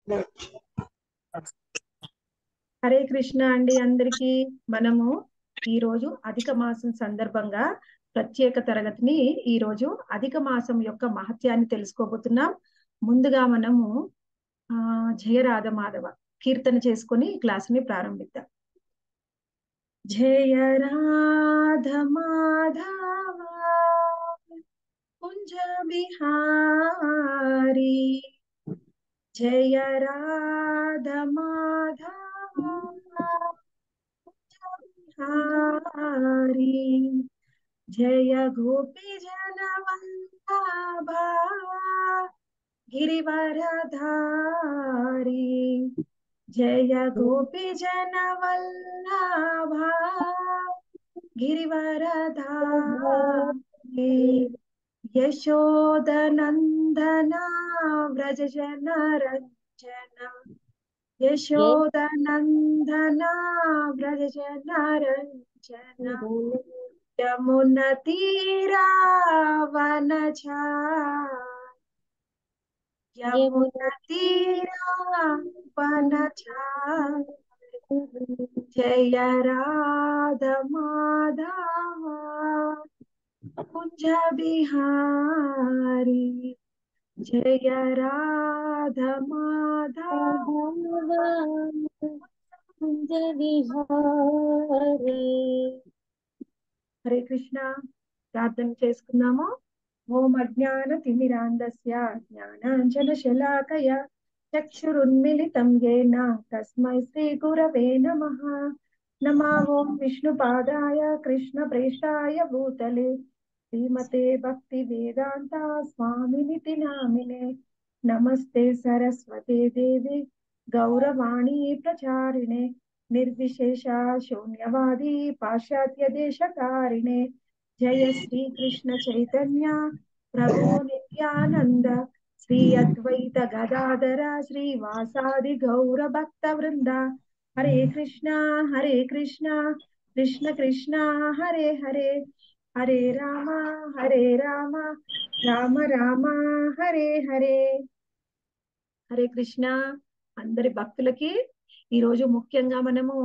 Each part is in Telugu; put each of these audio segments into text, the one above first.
హరే కృష్ణ అండి అందరికీ. మనము ఈ రోజు అధిక మాసం సందర్భంగా ప్రత్యేక తరగతిని ఈ రోజు అధిక మాసం యొక్క మహత్యాన్ని తెలుసుకోబోతున్నాం. ముందుగా మనము జయ రాధ మాధవ కీర్తన చేసుకొని ఈ క్లాసుని ప్రారంభిద్దాం. జయ రాధ మాధవ కుంజ బిహారీ, జయ రాధ మాధవ बिहारी, जय गोपी जन वल्लभा गिरिवरधारी, जय गोपी जन वल्लभा गिरिवरधारी, यशोदनंदना व्रज जन रंजना, यशोदनंदना व्रज जन रंजना, यमुना तीरा वनचारी, यमुना तीरा वनचारी, जय राधा माधव कुंज बिहारी, जय राधा माधव कुंज बिहारी. హరే కృష్ణ. ప్రార్థన చేసుకుందాము. ఓం అజ్ఞాన తిమిరాంధస్య జ్ఞానాంజన శలాకయ చక్షురున్మిళితం యేన తస్మై శ్రీ గురవే నమః. నమో ఓం విష్ణుపాదాయ కృష్ణ ప్రేష్టాయ భూతలే శ్రీమతే భక్తి వేదాంత స్వామినితి నామినే. నమస్తే సరస్వతే దేవి గౌరవాణి ప్రచారిణే నిర్విశేష శూన్యవాది పాశ్చాత్య దేశకారిణే. జయ శ్రీ కృష్ణ చైతన్య ప్రభు నిత్యానంద శ్రీ అద్వైత గదాధర శ్రీవాసాది గౌర భక్త వృంద. హరే కృష్ణ కృష్ణ కృష్ణ హరే హరే, హరే రామ రామ రామ హరే హరే. హరే కృష్ణ. అందరి భక్తులకి ఈ రోజు ముఖ్యంగా మనము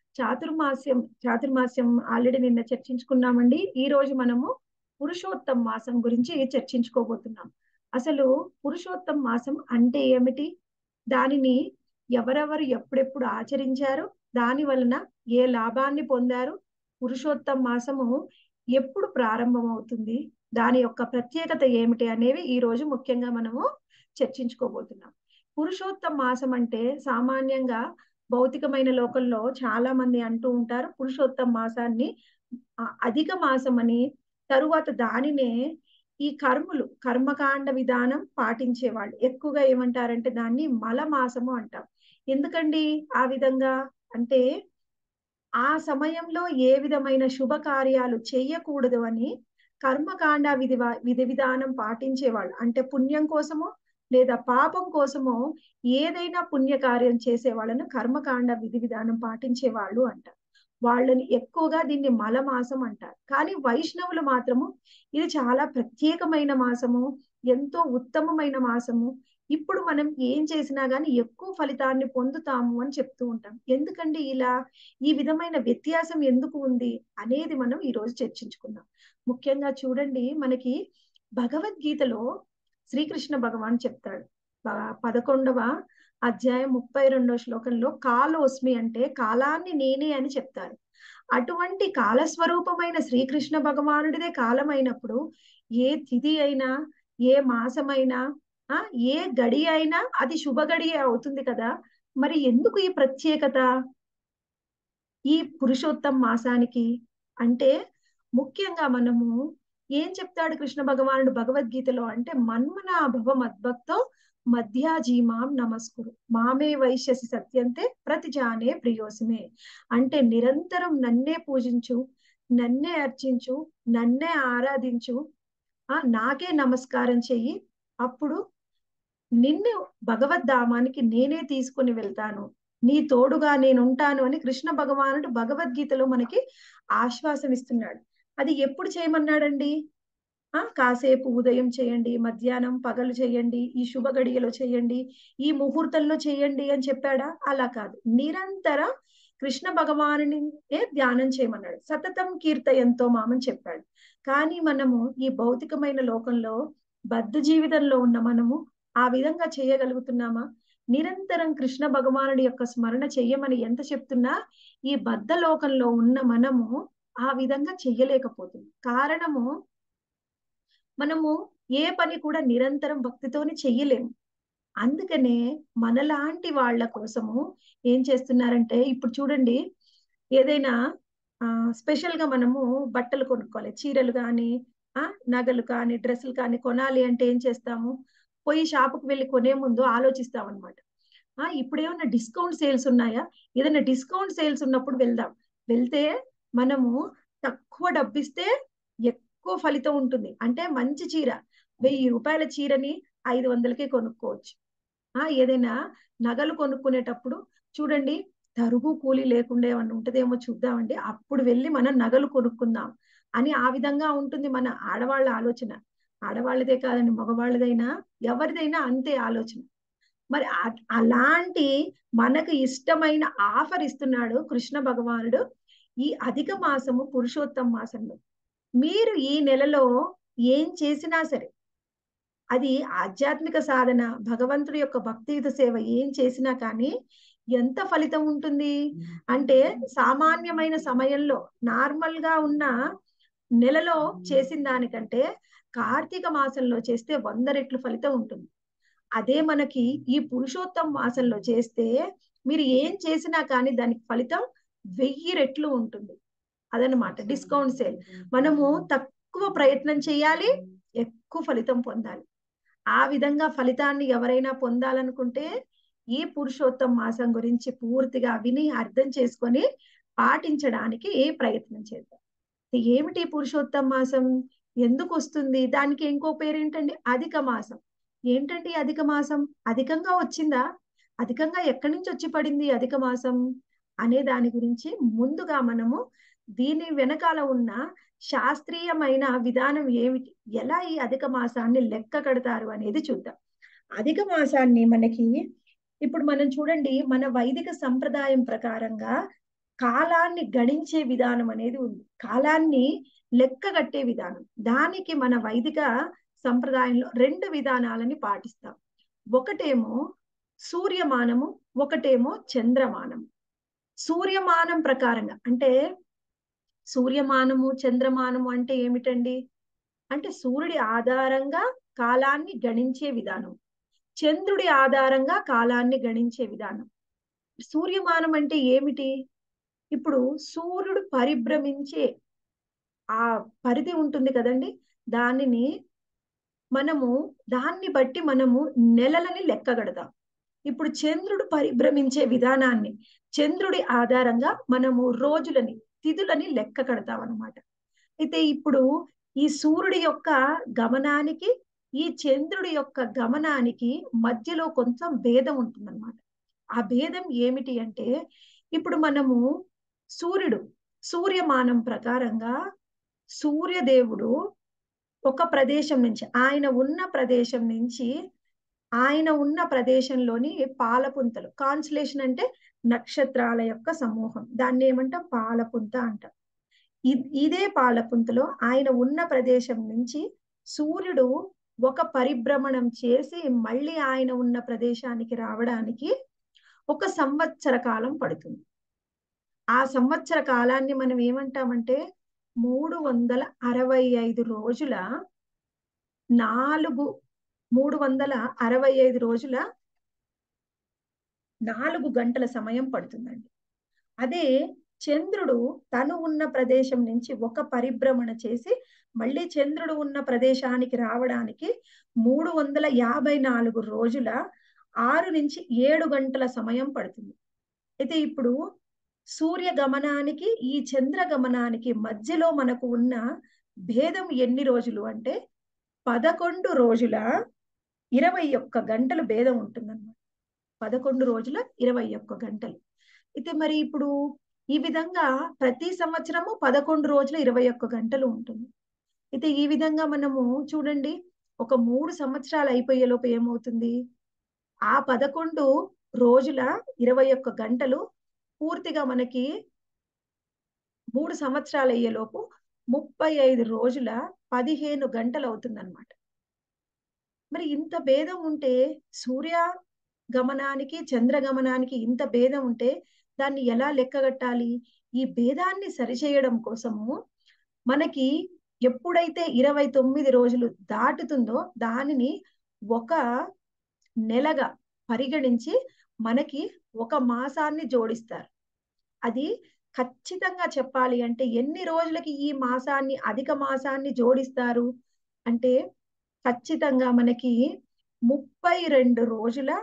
చాతుర్మాస్యం ఆల్రెడీ నిన్న చర్చించుకున్నామండి. ఈ రోజు మనము పురుషోత్తమ మాసం గురించి చర్చించుకోబోతున్నాం. అసలు పురుషోత్తమ మాసం అంటే ఏమిటి, దానిని ఎవరెవరు ఎప్పుడెప్పుడు ఆచరించారు, దాని వలన ఏ లాభాన్ని పొందారు, పురుషోత్తమ మాసము ఎప్పుడు ప్రారంభమవుతుంది, దాని యొక్క ప్రత్యేకత ఏమిటి అనేవి ఈ రోజు ముఖ్యంగా మనము చర్చించుకోబోతున్నాం. పురుషోత్తమ మాసం అంటే సామాన్యంగా భౌతికమైన లోకంలో చాలా మంది అంటూ ఉంటారు పురుషోత్తమ మాసాన్ని అధిక మాసం అని. తరువాత దానినే ఈ కర్మకాండ విధానం పాటించేవాళ్ళు ఎక్కువగా ఏమంటారంటే దాన్ని మల మాసము అంటాం. ఎందుకండి ఆ విధంగా అంటే ఆ సమయంలో ఏ విధమైన శుభ కార్యాలు చెయ్యకూడదు అని కర్మకాండ విధి విధానం పాటించేవాళ్ళు. అంటే పుణ్యం కోసమో లేదా పాపం కోసమో ఏదైనా పుణ్యకార్యం చేసే వాళ్ళను కర్మకాండ విధి విధానం పాటించే వాళ్ళు అంటారు. వాళ్ళని ఎక్కువగా దీన్ని మల మాసం అంటారు. కానీ వైష్ణవులు మాత్రము ఇది చాలా ప్రత్యేకమైన మాసము, ఎంతో ఉత్తమమైన మాసము, ఇప్పుడు మనం ఏం చేసినా గానీ ఎక్కువ ఫలితాన్ని పొందుతాము అని చెప్తూ ఉంటాం. ఎందుకండి ఇలా ఈ విధమైన వ్యత్యాసం ఎందుకు ఉంది అనేది మనం ఈ రోజు చర్చించుకుందాం. ముఖ్యంగా చూడండి, మనకి భగవద్గీతలో శ్రీకృష్ణ భగవాన్ చెప్తాడు 11వ అధ్యాయం 32వ శ్లోకంలో కాలోస్మి అంటే కాలాన్ని నేనే అని చెప్తారు. అటువంటి కాలస్వరూపమైన శ్రీకృష్ణ భగవానుడిదే కాలమైనప్పుడు ఏ తిథి అయినా ఏ మాసమైనా ఏ గడి అయినా అది శుభ గడియే అవుతుంది కదా. మరి ఎందుకు ఈ ప్రత్యేకత ఈ పురుషోత్తమ మాసానికి అంటే ముఖ్యంగా మనము ఏం చెప్తాడు కృష్ణ భగవానుడు భగవద్గీతలో అంటే మన్మనాభవ మద్భక్తో మధ్యాజీమాం నమస్కురు మామే వైశ్యసి సత్యంతే ప్రతిజానే ప్రియోసిమే. అంటే నిరంతరం నన్నే పూజించు, నన్నే అర్చించు, నన్నే ఆరాధించు, నాకే నమస్కారం చెయ్యి, అప్పుడు నిన్ను భగవద్ధామానికి నేనే తీసుకుని వెళ్తాను, నీ తోడుగా నేనుంటాను అని కృష్ణ భగవానుడు భగవద్గీతలో మనకి ఆశ్వాసం ఇస్తున్నాడు. అది ఎప్పుడు చేయమన్నాడండి? కాసేపు ఉదయం చేయండి, మధ్యాహ్నం పగలు చేయండి, ఈ శుభ గడియలో చేయండి, ఈ ముహూర్తంలో చేయండి అని చెప్పాడా? అలా కాదు. నిరంతరం కృష్ణ భగవానునినే ధ్యానం చేయమన్నాడు. సతతం కీర్తయంతో మామని చెప్పాడు. కానీ మనము ఈ భౌతికమైన లోకంలో బద్ధ జీవితంలో ఉన్న మనము ఆ విధంగా చేయగలుగుతున్నామా? నిరంతరం కృష్ణ భగవానుడి యొక్క స్మరణ చెయ్యమని ఎంత చెప్తున్నా ఈ బద్ధ లోకంలో ఉన్న మనము ఆ విధంగా చెయ్యలేకపోతుంది. కారణము మనము ఏ పని కూడా నిరంతరం భక్తితోని చెయ్యలేము. అందుకనే మనలాంటి వాళ్ళ కోసము ఏం చేస్తున్నారంటే ఇప్పుడు చూడండి ఏదైనా స్పెషల్ గా మనము బట్టలు కొనుక్కోవాలి. చీరలు కానీ నగలు కానీ డ్రెస్సులు కానీ కొనాలి అంటే ఏం చేస్తాము? పోయి షాపుకి వెళ్ళి కొనే ముందు ఆలోచిస్తాం అనమాట. ఇప్పుడు ఏమన్నా డిస్కౌంట్ సేల్స్ ఉన్నాయా? ఏదైనా డిస్కౌంట్ సేల్స్ ఉన్నప్పుడు వెళ్దాం. వెళ్తే మనము తక్కువ డబ్బిస్తే ఎక్కువ ఫలితం ఉంటుంది. అంటే మంచి చీర 1000 రూపాయల చీరని 500కే కొనుక్కోవచ్చు. ఏదైనా నగలు కొనుక్కునేటప్పుడు చూడండి తరుగు కూలి లేకుండా ఏమన్నా ఉంటదేమో చూద్దామండి. అప్పుడు వెళ్ళి మనం నగలు కొనుక్కుందాం అని ఆ విధంగా ఉంటుంది మన ఆడవాళ్ళ ఆలోచన. ఆడవాళ్ళదే కాదండి, మగవాళ్ళదైనా ఎవరిదైనా అంతే ఆలోచన. మరి అలాంటి మనకు ఇష్టమైన ఆఫర్ ఇస్తున్నాడు కృష్ణ భగవానుడు ఈ అధిక మాసము పురుషోత్తమ మాసంలో. మీరు ఈ నెలలో ఏం చేసినా సరే అది ఆధ్యాత్మిక సాధన, భగవంతుడి యొక్క భక్తియుత సేవ ఏం చేసినా కానీ ఎంత ఫలితం ఉంటుంది అంటే సామాన్యమైన సమయంలో నార్మల్ గా ఉన్న నెలలో చేసిన దానికంటే కార్తీక మాసంలో చేస్తే 100 రెట్లు ఫలితం ఉంటుంది. అదే మనకి ఈ పురుషోత్తమ మాసంలో చేస్తే మీరు ఏం చేసినా కానీ దానికి ఫలితం 1000 రెట్లు ఉంటుంది. అదనమాట డిస్కౌంట్ సేల్. మనము తక్కువ ప్రయత్నం చేయాలి, ఎక్కువ ఫలితం పొందాలి. ఆ విధంగా ఫలితాన్ని ఎవరైనా పొందాలనుకుంటే ఈ పురుషోత్తమ మాసం గురించి పూర్తిగా విని అర్థం చేసుకొని పాటించడానికి ప్రయత్నం చేద్దాం. ఏమిటి పురుషోత్తమ మాసం? ఎందుకు వస్తుంది? దానికి ఇంకో పేరేంటండి? అధిక మాసం. ఏంటండి అధిక మాసం? అధికంగా వచ్చిందా? అధికంగా ఎక్కడి నుంచి వచ్చి పడింది అధిక మాసం అనే దాని గురించి ముందుగా మనము దీని వెనకాల ఉన్న శాస్త్రీయమైన విధానం ఏమిటి, ఎలా ఈ అధిక మాసాన్ని లెక్క కడతారు అనేది చూద్దాం. అధిక మాసాన్ని మనకి ఇప్పుడు మనం చూడండి మన వైదిక సంప్రదాయం ప్రకారంగా కాలాన్ని గణించే విధానం అనేది ఉంది. కాలాన్ని లెక్క కట్టే విధానం. దానికి మన వైదిక సంప్రదాయంలో 2 విధానాలని పాటిస్తాం. ఒకటేమో సూర్యమానము, ఒకటేమో చంద్రమానం. సూర్యమానం ప్రకారంగా అంటే సూర్యమానము చంద్రమానము అంటే ఏమిటండి? అంటే సూర్యుడి ఆధారంగా కాలాన్ని గణించే విధానం, చంద్రుడి ఆధారంగా కాలాన్ని గణించే విధానం. సూర్యమానం అంటే ఏమిటి? ఇప్పుడు సూర్యుడు పరిభ్రమించే ఆ పరిధి ఉంటుంది కదండి, దానిని దాన్ని బట్టి మనము నెలలని లెక్కగడతాం. ఇప్పుడు చంద్రుడు పరిభ్రమించే విధానాన్ని, చంద్రుడి ఆధారంగా మనము రోజులని, తిథులని లెక్క కడతాం అన్నమాట. అయితే ఇప్పుడు ఈ సూర్యుడి యొక్క గమనానికి ఈ చంద్రుడి యొక్క గమనానికి మధ్యలో కొంచెం భేదం ఉంటుందన్నమాట. ఆ భేదం ఏమిటి అంటే ఇప్పుడు మనము సూర్యమానం ప్రకారంగా సూర్యదేవుడు ఒక ప్రదేశం నుంచి ఆయన ఉన్న ప్రదేశంలోని పాలపుంతలు, కాన్స్టలేషన్ అంటే నక్షత్రాల యొక్క సమూహం, దాన్ని ఏమంటాం? పాలపుంత అంటాం. ఇదే పాలపుంతలో ఆయన ఉన్న ప్రదేశం నుంచి సూర్యుడు ఒక పరిభ్రమణం చేసి మళ్ళీ ఆయన ఉన్న ప్రదేశానికి రావడానికి 1 సంవత్సర కాలం పడుతుంది. ఆ సంవత్సర కాలాన్ని మనం ఏమంటామంటే 365 రోజుల 4 గంటల సమయం పడుతుందండి. అదే చంద్రుడు తను ఉన్న ప్రదేశం నుంచి ఒక పరిభ్రమణ చేసి మళ్ళీ చంద్రుడు ఉన్న ప్రదేశానికి రావడానికి 354 రోజుల 6 నుంచి 7 గంటల సమయం పడుతుంది. అయితే ఇప్పుడు సూర్య గమనానికి ఈ చంద్ర గమనానికి మధ్యలో మనకు ఉన్న భేదం ఎన్ని రోజులు అంటే 11 రోజుల 21 గంటలు భేదం ఉంటుందన్నమాట. 11 రోజుల 21 గంటలు. అయితే మరి ఇప్పుడు ఈ విధంగా ప్రతి సంవత్సరము 11 రోజుల 21 గంటలు ఉంటుంది. అయితే ఈ విధంగా మనము చూడండి, ఒక 3 సంవత్సరాలు అయిపోయే లోపు ఏమవుతుంది, ఆ 11 రోజుల 21 గంటలు పూర్తిగా మనకి 3 సంవత్సరాలు అయ్యేలోపు 35 రోజుల 15 గంటలు అవుతుందన్నమాట. మరి ఇంత భేదం ఉంటే, సూర్య గమనానికి చంద్ర గమనానికి ఇంత భేదం ఉంటే దాన్ని ఎలా లెక్కగట్టాలి? ఈ భేదాన్ని సరిచేయడం కోసము మనకి ఎప్పుడైతే 29 రోజులు దాటుతుందో దానిని ఒక నెలగా పరిగణించి మనకి ఒక మాసాన్ని జోడిస్తారు. అది ఖచ్చితంగా చెప్పాలి అంటే ఎన్ని రోజులకి ఈ మాసాన్ని అధిక మాసాన్ని జోడిస్తారు అంటే ఖచ్చితంగా మనకి 32 రోజుల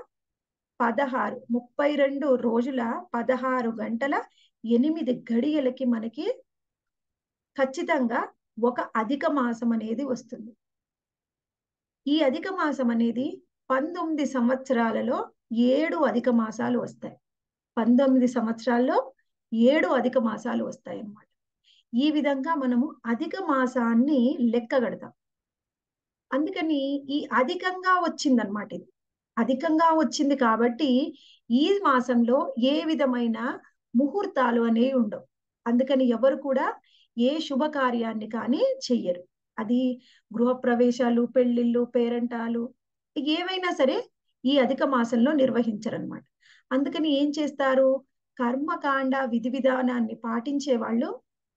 32 రోజుల 16 గంటల 8 గడియలకి మనకి ఖచ్చితంగా ఒక అధిక మాసం అనేది వస్తుంది. ఈ అధిక మాసం అనేది 19 సంవత్సరాలలో 7 అధిక మాసాలు వస్తాయి. 19 సంవత్సరాల్లో 7 అధిక మాసాలు వస్తాయన్నమాట. ఈ విధంగా మనము అధిక మాసాన్ని లెక్కగడతాం. అందుకని ఈ అధికంగా వచ్చిందన్నమాట ఇది. అధికంగా వచ్చింది కాబట్టి ఈ మాసంలో ఏ విధమైన ముహూర్తాలు అనేవి ఉండవు. అందుకని ఎవరు కూడా ఏ శుభకార్యాన్ని కానీ చెయ్యరు. అది గృహప్రవేశాలు, పెళ్లిళ్ళు, పేరంటాలు ఏవైనా సరే ఈ అధిక మాసంలో నిర్వహించరన్నమాట. అందుకని ఏం చేస్తారు, కర్మకాండ విధి విధానాన్ని పాటించే వాళ్ళు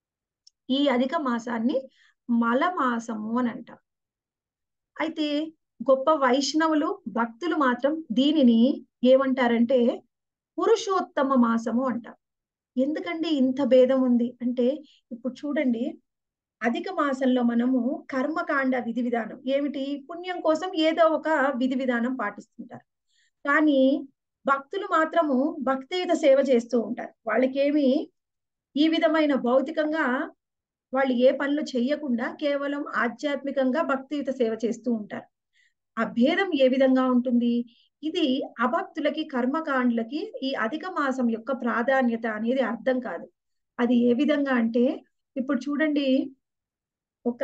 ఈ అధిక మాసాన్ని మల మాసము అని అంటారు. అయితే గొప్ప వైష్ణవులు, భక్తులు మాత్రం దీనిని ఏమంటారంటే పురుషోత్తమ మాసము అంటారు. ఎందుకండి ఇంత భేదం ఉంది అంటే, ఇప్పుడు చూడండి, అధిక మాసంలో మనము కర్మకాండ విధి విధానం ఏమిటి, పుణ్యం కోసం ఏదో ఒక విధి విధానం పాటిస్తుంటారు. కానీ భక్తులు మాత్రము భక్తియుత సేవ చేస్తూ ఉంటారు. వాళ్ళకేమి ఈ విధమైన భౌతికంగా వాళ్ళు ఏ పనులు చెయ్యకుండా కేవలం ఆధ్యాత్మికంగా భక్తియుత సేవ చేస్తూ ఉంటారు. ఆ భేదం ఏ విధంగా ఉంటుంది, ఇది అభక్తులకి కర్మకాండలకి ఈ అధిక మాసం యొక్క ప్రాధాన్యత అనేది అర్థం కాదు. అది ఏ విధంగా అంటే, ఇప్పుడు చూడండి, ఒక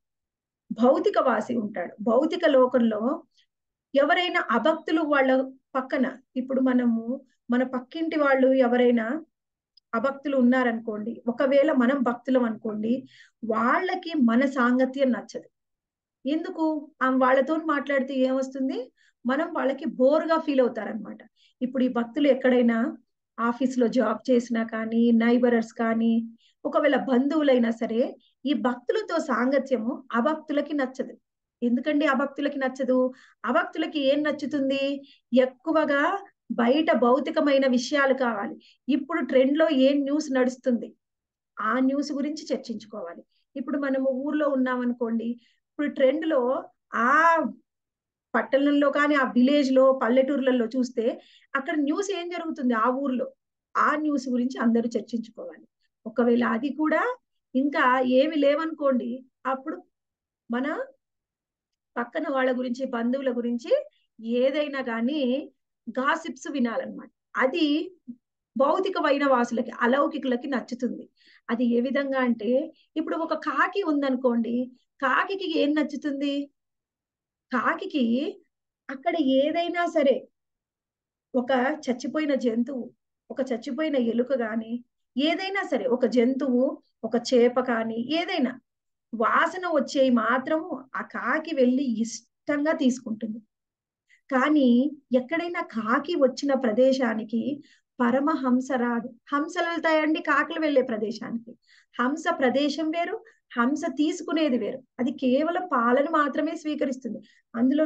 భౌతికవాసి ఉంటాడు. భౌతిక లోకంలో ఎవరైనా అభక్తులు వాళ్ళ పక్కన, ఇప్పుడు మనము మన పక్కింటి వాళ్ళు ఎవరైనా అభక్తులు ఉన్నారనుకోండి, ఒకవేళ మనం భక్తులం అనుకోండి, వాళ్ళకి మన సాంగత్యం నచ్చదు. ఎందుకు, వాళ్ళతో మాట్లాడితే ఏమొస్తుంది, మనం వాళ్ళకి బోర్గా ఫీల్ అవుతారనమాట. ఇప్పుడు ఈ భక్తులు ఎక్కడైనా ఆఫీస్లో జాబ్ చేసినా కానీ, నైబరర్స్ కానీ, ఒకవేళ బంధువులైనా సరే, ఈ భక్తులతో సాంగత్యము అభక్తులకి నచ్చదు. ఎందుకండి అభక్తులకి నచ్చదు, అభక్తులకి ఏం నచ్చుతుంది, ఎక్కువగా బయట భౌతికమైన విషయాలు కావాలి. ఇప్పుడు ట్రెండ్ లో ఏం న్యూస్ నడుస్తుంది ఆ న్యూస్ గురించి చర్చించుకోవాలి. ఇప్పుడు మనము ఊర్లో ఉన్నాం అనుకోండి, ఇప్పుడు ట్రెండ్ లో ఆ పట్టణంలో కానీ ఆ విలేజ్ లో పల్లెటూర్లలో చూస్తే అక్కడ న్యూస్ ఏం జరుగుతుంది ఆ ఊర్లో, ఆ న్యూస్ గురించి అందరూ చర్చించుకోవాలి. ఒకవేళ అది కూడా ఇంకా ఏమి లేవనుకోండి, అప్పుడు మన పక్కన వాళ్ళ గురించి, బంధువుల గురించి ఏదైనా కానీ గాసిప్స్ వినాలన్నమాట. అది భౌతికమైన వాసులకి, అలౌకికులకి నచ్చుతుంది. అది ఏ విధంగా అంటే, ఇప్పుడు ఒక కాకి ఉందనుకోండి, కాకికి ఏం నచ్చుతుంది, కాకికి అక్కడ ఏదైనా సరే, ఒక చచ్చిపోయిన జంతువు, ఒక చచ్చిపోయిన ఎలుక గాని, ఏదైనా సరే ఒక జంతువు, ఒక చేప కానీ ఏదైనా వాసన వచ్చేవి మాత్రము ఆ కాకి వెళ్ళి ఇష్టంగా తీసుకుంటుంది. కానీ ఎక్కడైనా కాకి వచ్చిన ప్రదేశానికి పరమహంస రాదు. హంసలు వెళ్తాయండి కాకులు వెళ్ళే ప్రదేశానికి. హంస ప్రదేశం వేరు, హంస తీసుకునేది వేరు. అది కేవలం పాలను మాత్రమే స్వీకరిస్తుంది. అందులో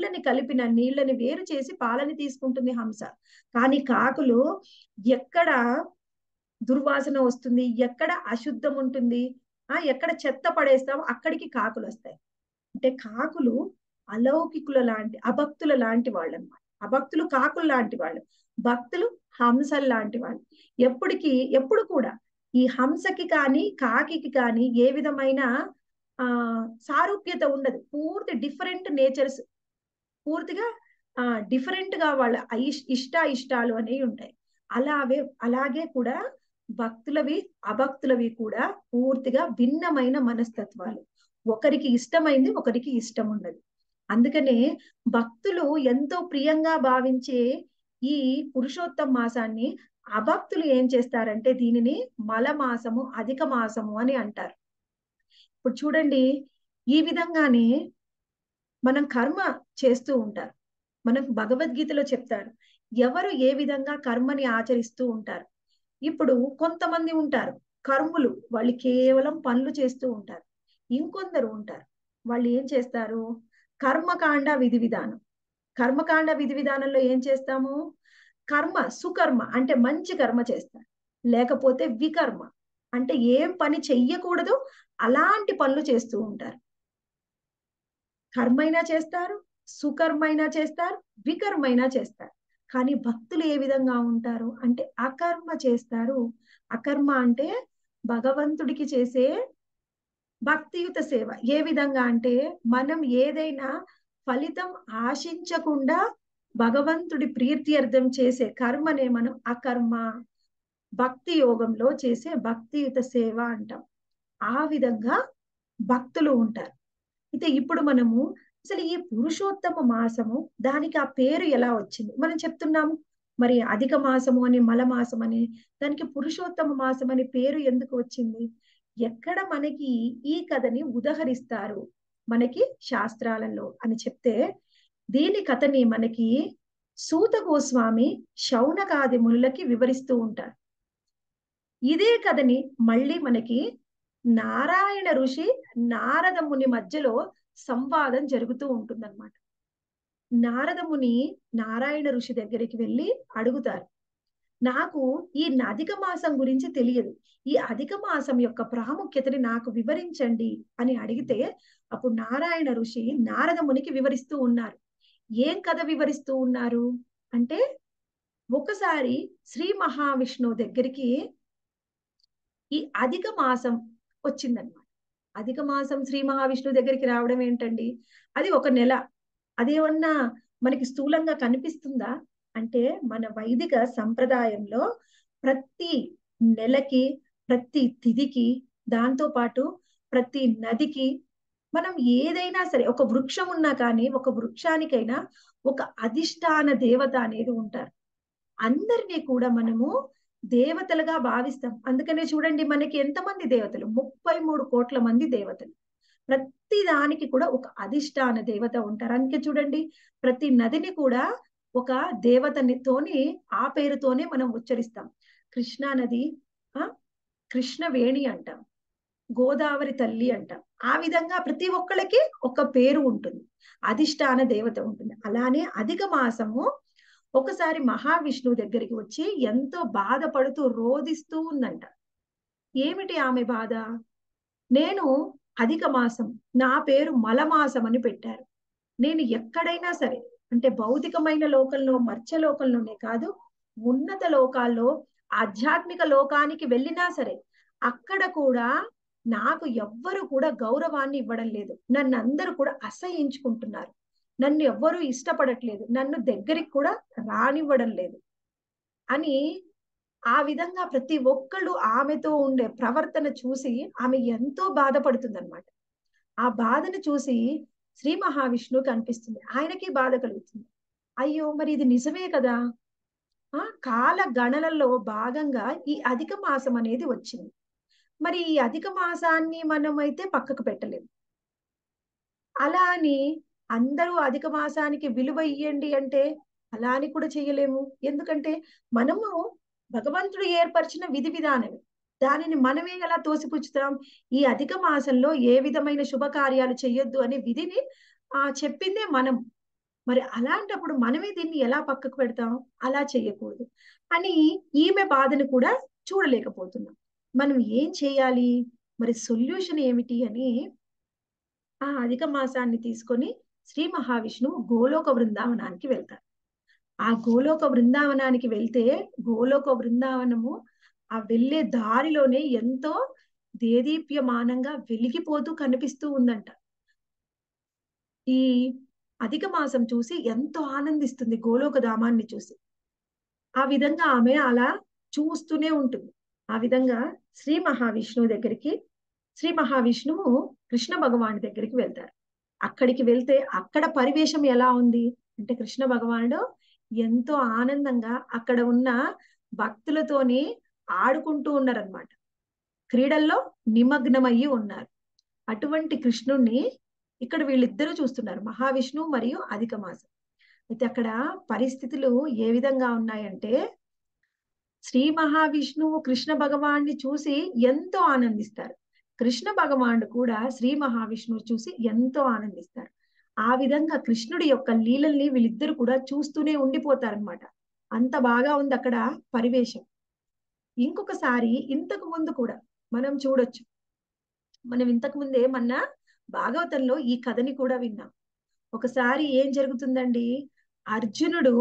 నీళ్ళని వేరు చేసి పాలని తీసుకుంటుంది హంస. కానీ కాకులు ఎక్కడ దుర్వాసన వస్తుంది, ఎక్కడ అశుద్ధం ఉంటుంది, ఎక్కడ చెత్త పడేస్తామో అక్కడికి కాకులు వస్తాయి. అంటే కాకులు అలౌకికుల లాంటి, అభక్తుల లాంటి వాళ్ళు అన్నమాట. అభక్తులు కాకులు లాంటి వాళ్ళు, భక్తులు హంసలు లాంటి వాళ్ళు. ఎప్పుడు కూడా ఈ హంసకి కానీ కాకికి కానీ ఏ విధమైన ఆ సారూప్యత ఉండదు. పూర్తి డిఫరెంట్ నేచర్స్, పూర్తిగా డిఫరెంట్ గా వాళ్ళ ఇష్టాలు అనేవి ఉంటాయి. అలాగే కూడా భక్తులవి అభక్తులవి కూడా పూర్తిగా భిన్నమైన మనస్తత్వాలు, ఒకరికి ఇష్టమైంది ఒకరికి ఇష్టం ఉండదు. అందుకనే భక్తులు ఎంతో ప్రియంగా భావించే ఈ పురుషోత్తమ మాసాన్ని అభక్తులు ఏం చేస్తారంటే దీనిని మల మాసము, అధిక మాసము అని అంటారు. ఇప్పుడు చూడండి, ఈ విధంగానే మనం కర్మ చేస్తూ ఉంటారు. మనకు భగవద్గీతలో చెప్తారు ఎవరు ఏ విధంగా కర్మని ఆచరిస్తూ ఉంటారు. ఇప్పుడు కొంతమంది ఉంటారు కర్ములు, వాళ్ళు కేవలం పనులు చేస్తూ ఉంటారు. ఇంకొందరు ఉంటారు, వాళ్ళు ఏం చేస్తారు, కర్మకాండ విధి విధానం. కర్మకాండ విధి విధానంలో ఏం చేస్తాము, కర్మ సుకర్మ అంటే మంచి కర్మ చేస్తారు, లేకపోతే వికర్మ అంటే ఏం పని చెయ్యకూడదు అలాంటి పనులు చేస్తూ ఉంటారు. కర్మైనా చేస్తారు, సుకర్మైనా చేస్తారు, వికర్మైనా చేస్తారు. కానీ భక్తులు ఏ విధంగా ఉంటారు అంటే అకర్మ చేస్తారు. అకర్మ అంటే భగవంతుడికి చేసే భక్తియుత సేవ. ఏ విధంగా అంటే మనం ఏదైనా ఫలితం ఆశించకుండా భగవంతుడి ప్రీత్యర్థం చేసే కర్మనే మనం అకర్మ, భక్తి యోగంలో చేసే భక్తియుత సేవ అంటాం. ఆ విధంగా భక్తులు ఉంటారు. అయితే ఇప్పుడు మనము అసలు ఈ పురుషోత్తమ మాసము దానికి ఆ పేరు ఎలా వచ్చింది మనం చెప్తున్నాము. మరి అధిక మాసము అని, మల మాసం అని, దానికి పురుషోత్తమ మాసం అని పేరు ఎందుకు వచ్చింది? ఎక్కడ మనకి ఈ కథని ఉదహరిస్తారు మనకి శాస్త్రాలలో అని చెప్తే, దీని కథని మనకి సూత గోస్వామి శౌనకాది మునులకి వివరిస్తూ ఉంటారు. ఇదే కథని మళ్ళీ మనకి నారాయణ ఋషి నారద ముని మధ్యలో సంవాదం జరుగుతూ ఉంటుందన్నమాట. నారద ముని నారాయణ ఋషి దగ్గరికి వెళ్ళి అడుగుతారు, నాకు ఈ అధిక మాసం గురించి తెలియదు, ఈ అధిక మాసం యొక్క ప్రాముఖ్యతని నాకు వివరించండి అని అడిగితే, అప్పుడు నారాయణ ఋషి నారద మునికి వివరిస్తూ ఉన్నారు. ఏం కథ వివరిస్తూ ఉన్నారు అంటే, ఒకసారి శ్రీ మహావిష్ణువు దగ్గరికి ఈ అధిక మాసం వచ్చిందనమాట. అధిక మాసం శ్రీ మహావిష్ణువు దగ్గరికి రావడం ఏంటండి, అది ఒక నెల. అదేమన్నా మనకి స్థూలంగా కనిపిస్తుందా అంటే, మన వైదిక సంప్రదాయంలో ప్రతి నెలకి, ప్రతి తిథికి, దాంతో పాటు ప్రతి నదికి మనం ఏదైనా సరే, ఒక వృక్షం ఉన్నా కానీ ఒక వృక్షానికైనా ఒక అధిష్టాన దేవత అనేది ఉంటారు. అందరినీ కూడా మనము దేవతలుగా భావిస్తాం. అందుకనే చూడండి మనకి ఎంతమంది దేవతలు, 33 కోట్ల మంది దేవతలు. ప్రతి దానికి కూడా ఒక అధిష్టాన దేవత ఉంటారు. అందుకే చూడండి ప్రతి నదిని కూడా ఒక దేవతనితోని ఆ పేరుతోనే మనం ఉచ్చరిస్తాం. కృష్ణా నది కృష్ణవేణి అంటాం, గోదావరి తల్లి అంటాం. ఆ విధంగా ప్రతి ఒక్కళ్ళకి ఒక పేరు ఉంటుంది, అధిష్టాన దేవత ఉంటుంది. అలానే అధిక మాసము ఒకసారి మహావిష్ణువు దగ్గరికి వచ్చి ఎంతో బాధపడుతూ రోదిస్తూ ఉందంట. ఏమిటి ఆమె బాధ? నేను అధిక మాసం, నా పేరు మలమాసం అని పెట్టారు. నేను ఎక్కడైనా సరే, అంటే భౌతికమైన లోకంలో, మర్త్యలోకంలోనే కాదు, ఉన్నత లోకాల్లో ఆధ్యాత్మిక లోకానికి వెళ్ళినా సరే, అక్కడ కూడా నాకు ఎవ్వరు కూడా గౌరవాన్ని ఇవ్వడం లేదు. నన్ను అందరూ కూడా అసహించుకుంటున్నారు, నన్ను ఎవ్వరూ ఇష్టపడట్లేదు, నన్ను దగ్గరికి కూడా రానివ్వడం లేదు అని ఆ విధంగా ప్రతి ఒక్కళ్ళు ఆమెతో ఉండే ప్రవర్తన చూసి ఆమె ఎంతో బాధపడుతుందన్నమాట. ఆ బాధను చూసి శ్రీ మహావిష్ణువుకి అనిపిస్తుంది, ఆయనకి బాధ కలుగుతుంది. అయ్యో మరి ఇది నిజమే కదా, కాల గణనలో భాగంగా ఈ అధిక మాసం అనేది వచ్చింది. మరి ఈ అధిక మాసాన్ని మనమైతే పక్కకు పెట్టలేము. అలా అని అందరూ అధిక మాసానికి విలువ ఇయ్యండి అంటే అలా అని కూడా చేయలేము. ఎందుకంటే మనము భగవంతుడు ఏర్పరిచిన విధి విధానమే, దానిని మనమే ఎలా తోసిపుచ్చుతాం? ఈ అధిక మాసంలో ఏ విధమైన శుభకార్యాలు చెయ్యొద్దు అనే విధిని చెప్పిందే మనం. మరి అలాంటప్పుడు మనమే దీన్ని ఎలా పక్కకు పెడతాం? అలా చెయ్యకూడదు అని ఈమె బాధను కూడా చూడలేకపోతున్నాం. మనం ఏం చేయాలి? మరి సొల్యూషన్ ఏమిటి అని ఆ అధిక మాసాన్ని తీసుకొని శ్రీ మహావిష్ణువు గోలోక బృందావనానికి వెళ్తారు. ఆ గోలోక బృందావనానికి వెళ్తే గోలోక బృందావనము ఆ వెళ్ళే దారిలోనే ఎంతో దేదీప్యమానంగా వెలిగిపోతూ కనిపిస్తూ ఉందంట. ఈ అధిక మాసం చూసి ఎంతో ఆనందిస్తుంది గోలోక ధామాన్ని చూసి. ఆ విధంగా ఆమె అలా చూస్తూనే ఉంటుంది. ఆ విధంగా శ్రీ మహావిష్ణువు దగ్గరికి శ్రీ మహావిష్ణువు కృష్ణ భగవానుడి దగ్గరికి వెళ్తారు. అక్కడికి వెళ్తే అక్కడ పరివేశం ఎలా ఉంది అంటే కృష్ణ భగవానుడు ఎంతో ఆనందంగా అక్కడ ఉన్న భక్తులతోని ఆడుకుంటూ ఉన్నారనమాట. క్రీడల్లో నిమగ్నమయ్యి ఉన్నారు. అటువంటి కృష్ణుణ్ణి ఇక్కడ వీళ్ళిద్దరూ చూస్తున్నారు, మహావిష్ణువు మరియు అధిక మాసం. అయితే అక్కడ పరిస్థితులు ఏ విధంగా ఉన్నాయంటే శ్రీ మహావిష్ణువు కృష్ణ భగవాన్ని చూసి ఎంతో ఆనందిస్తారు. కృష్ణ భగవానుడు కూడా శ్రీ మహావిష్ణువు చూసి ఎంతో ఆనందిస్తారు. ఆ విధంగా కృష్ణుడి యొక్క లీలల్ని వీళ్ళిద్దరు కూడా చూస్తూనే ఉండిపోతారనమాట. అంత బాగా ఉంది అక్కడ పరివేశం. ఇంకొకసారి ఇంతకు ముందు కూడా మనం చూడొచ్చు. మనం ఇంతకు ముందే మొన్న భాగవతంలో ఈ కథని కూడా విన్నాం. ఒకసారి ఏం జరుగుతుందండి, అర్జునుడు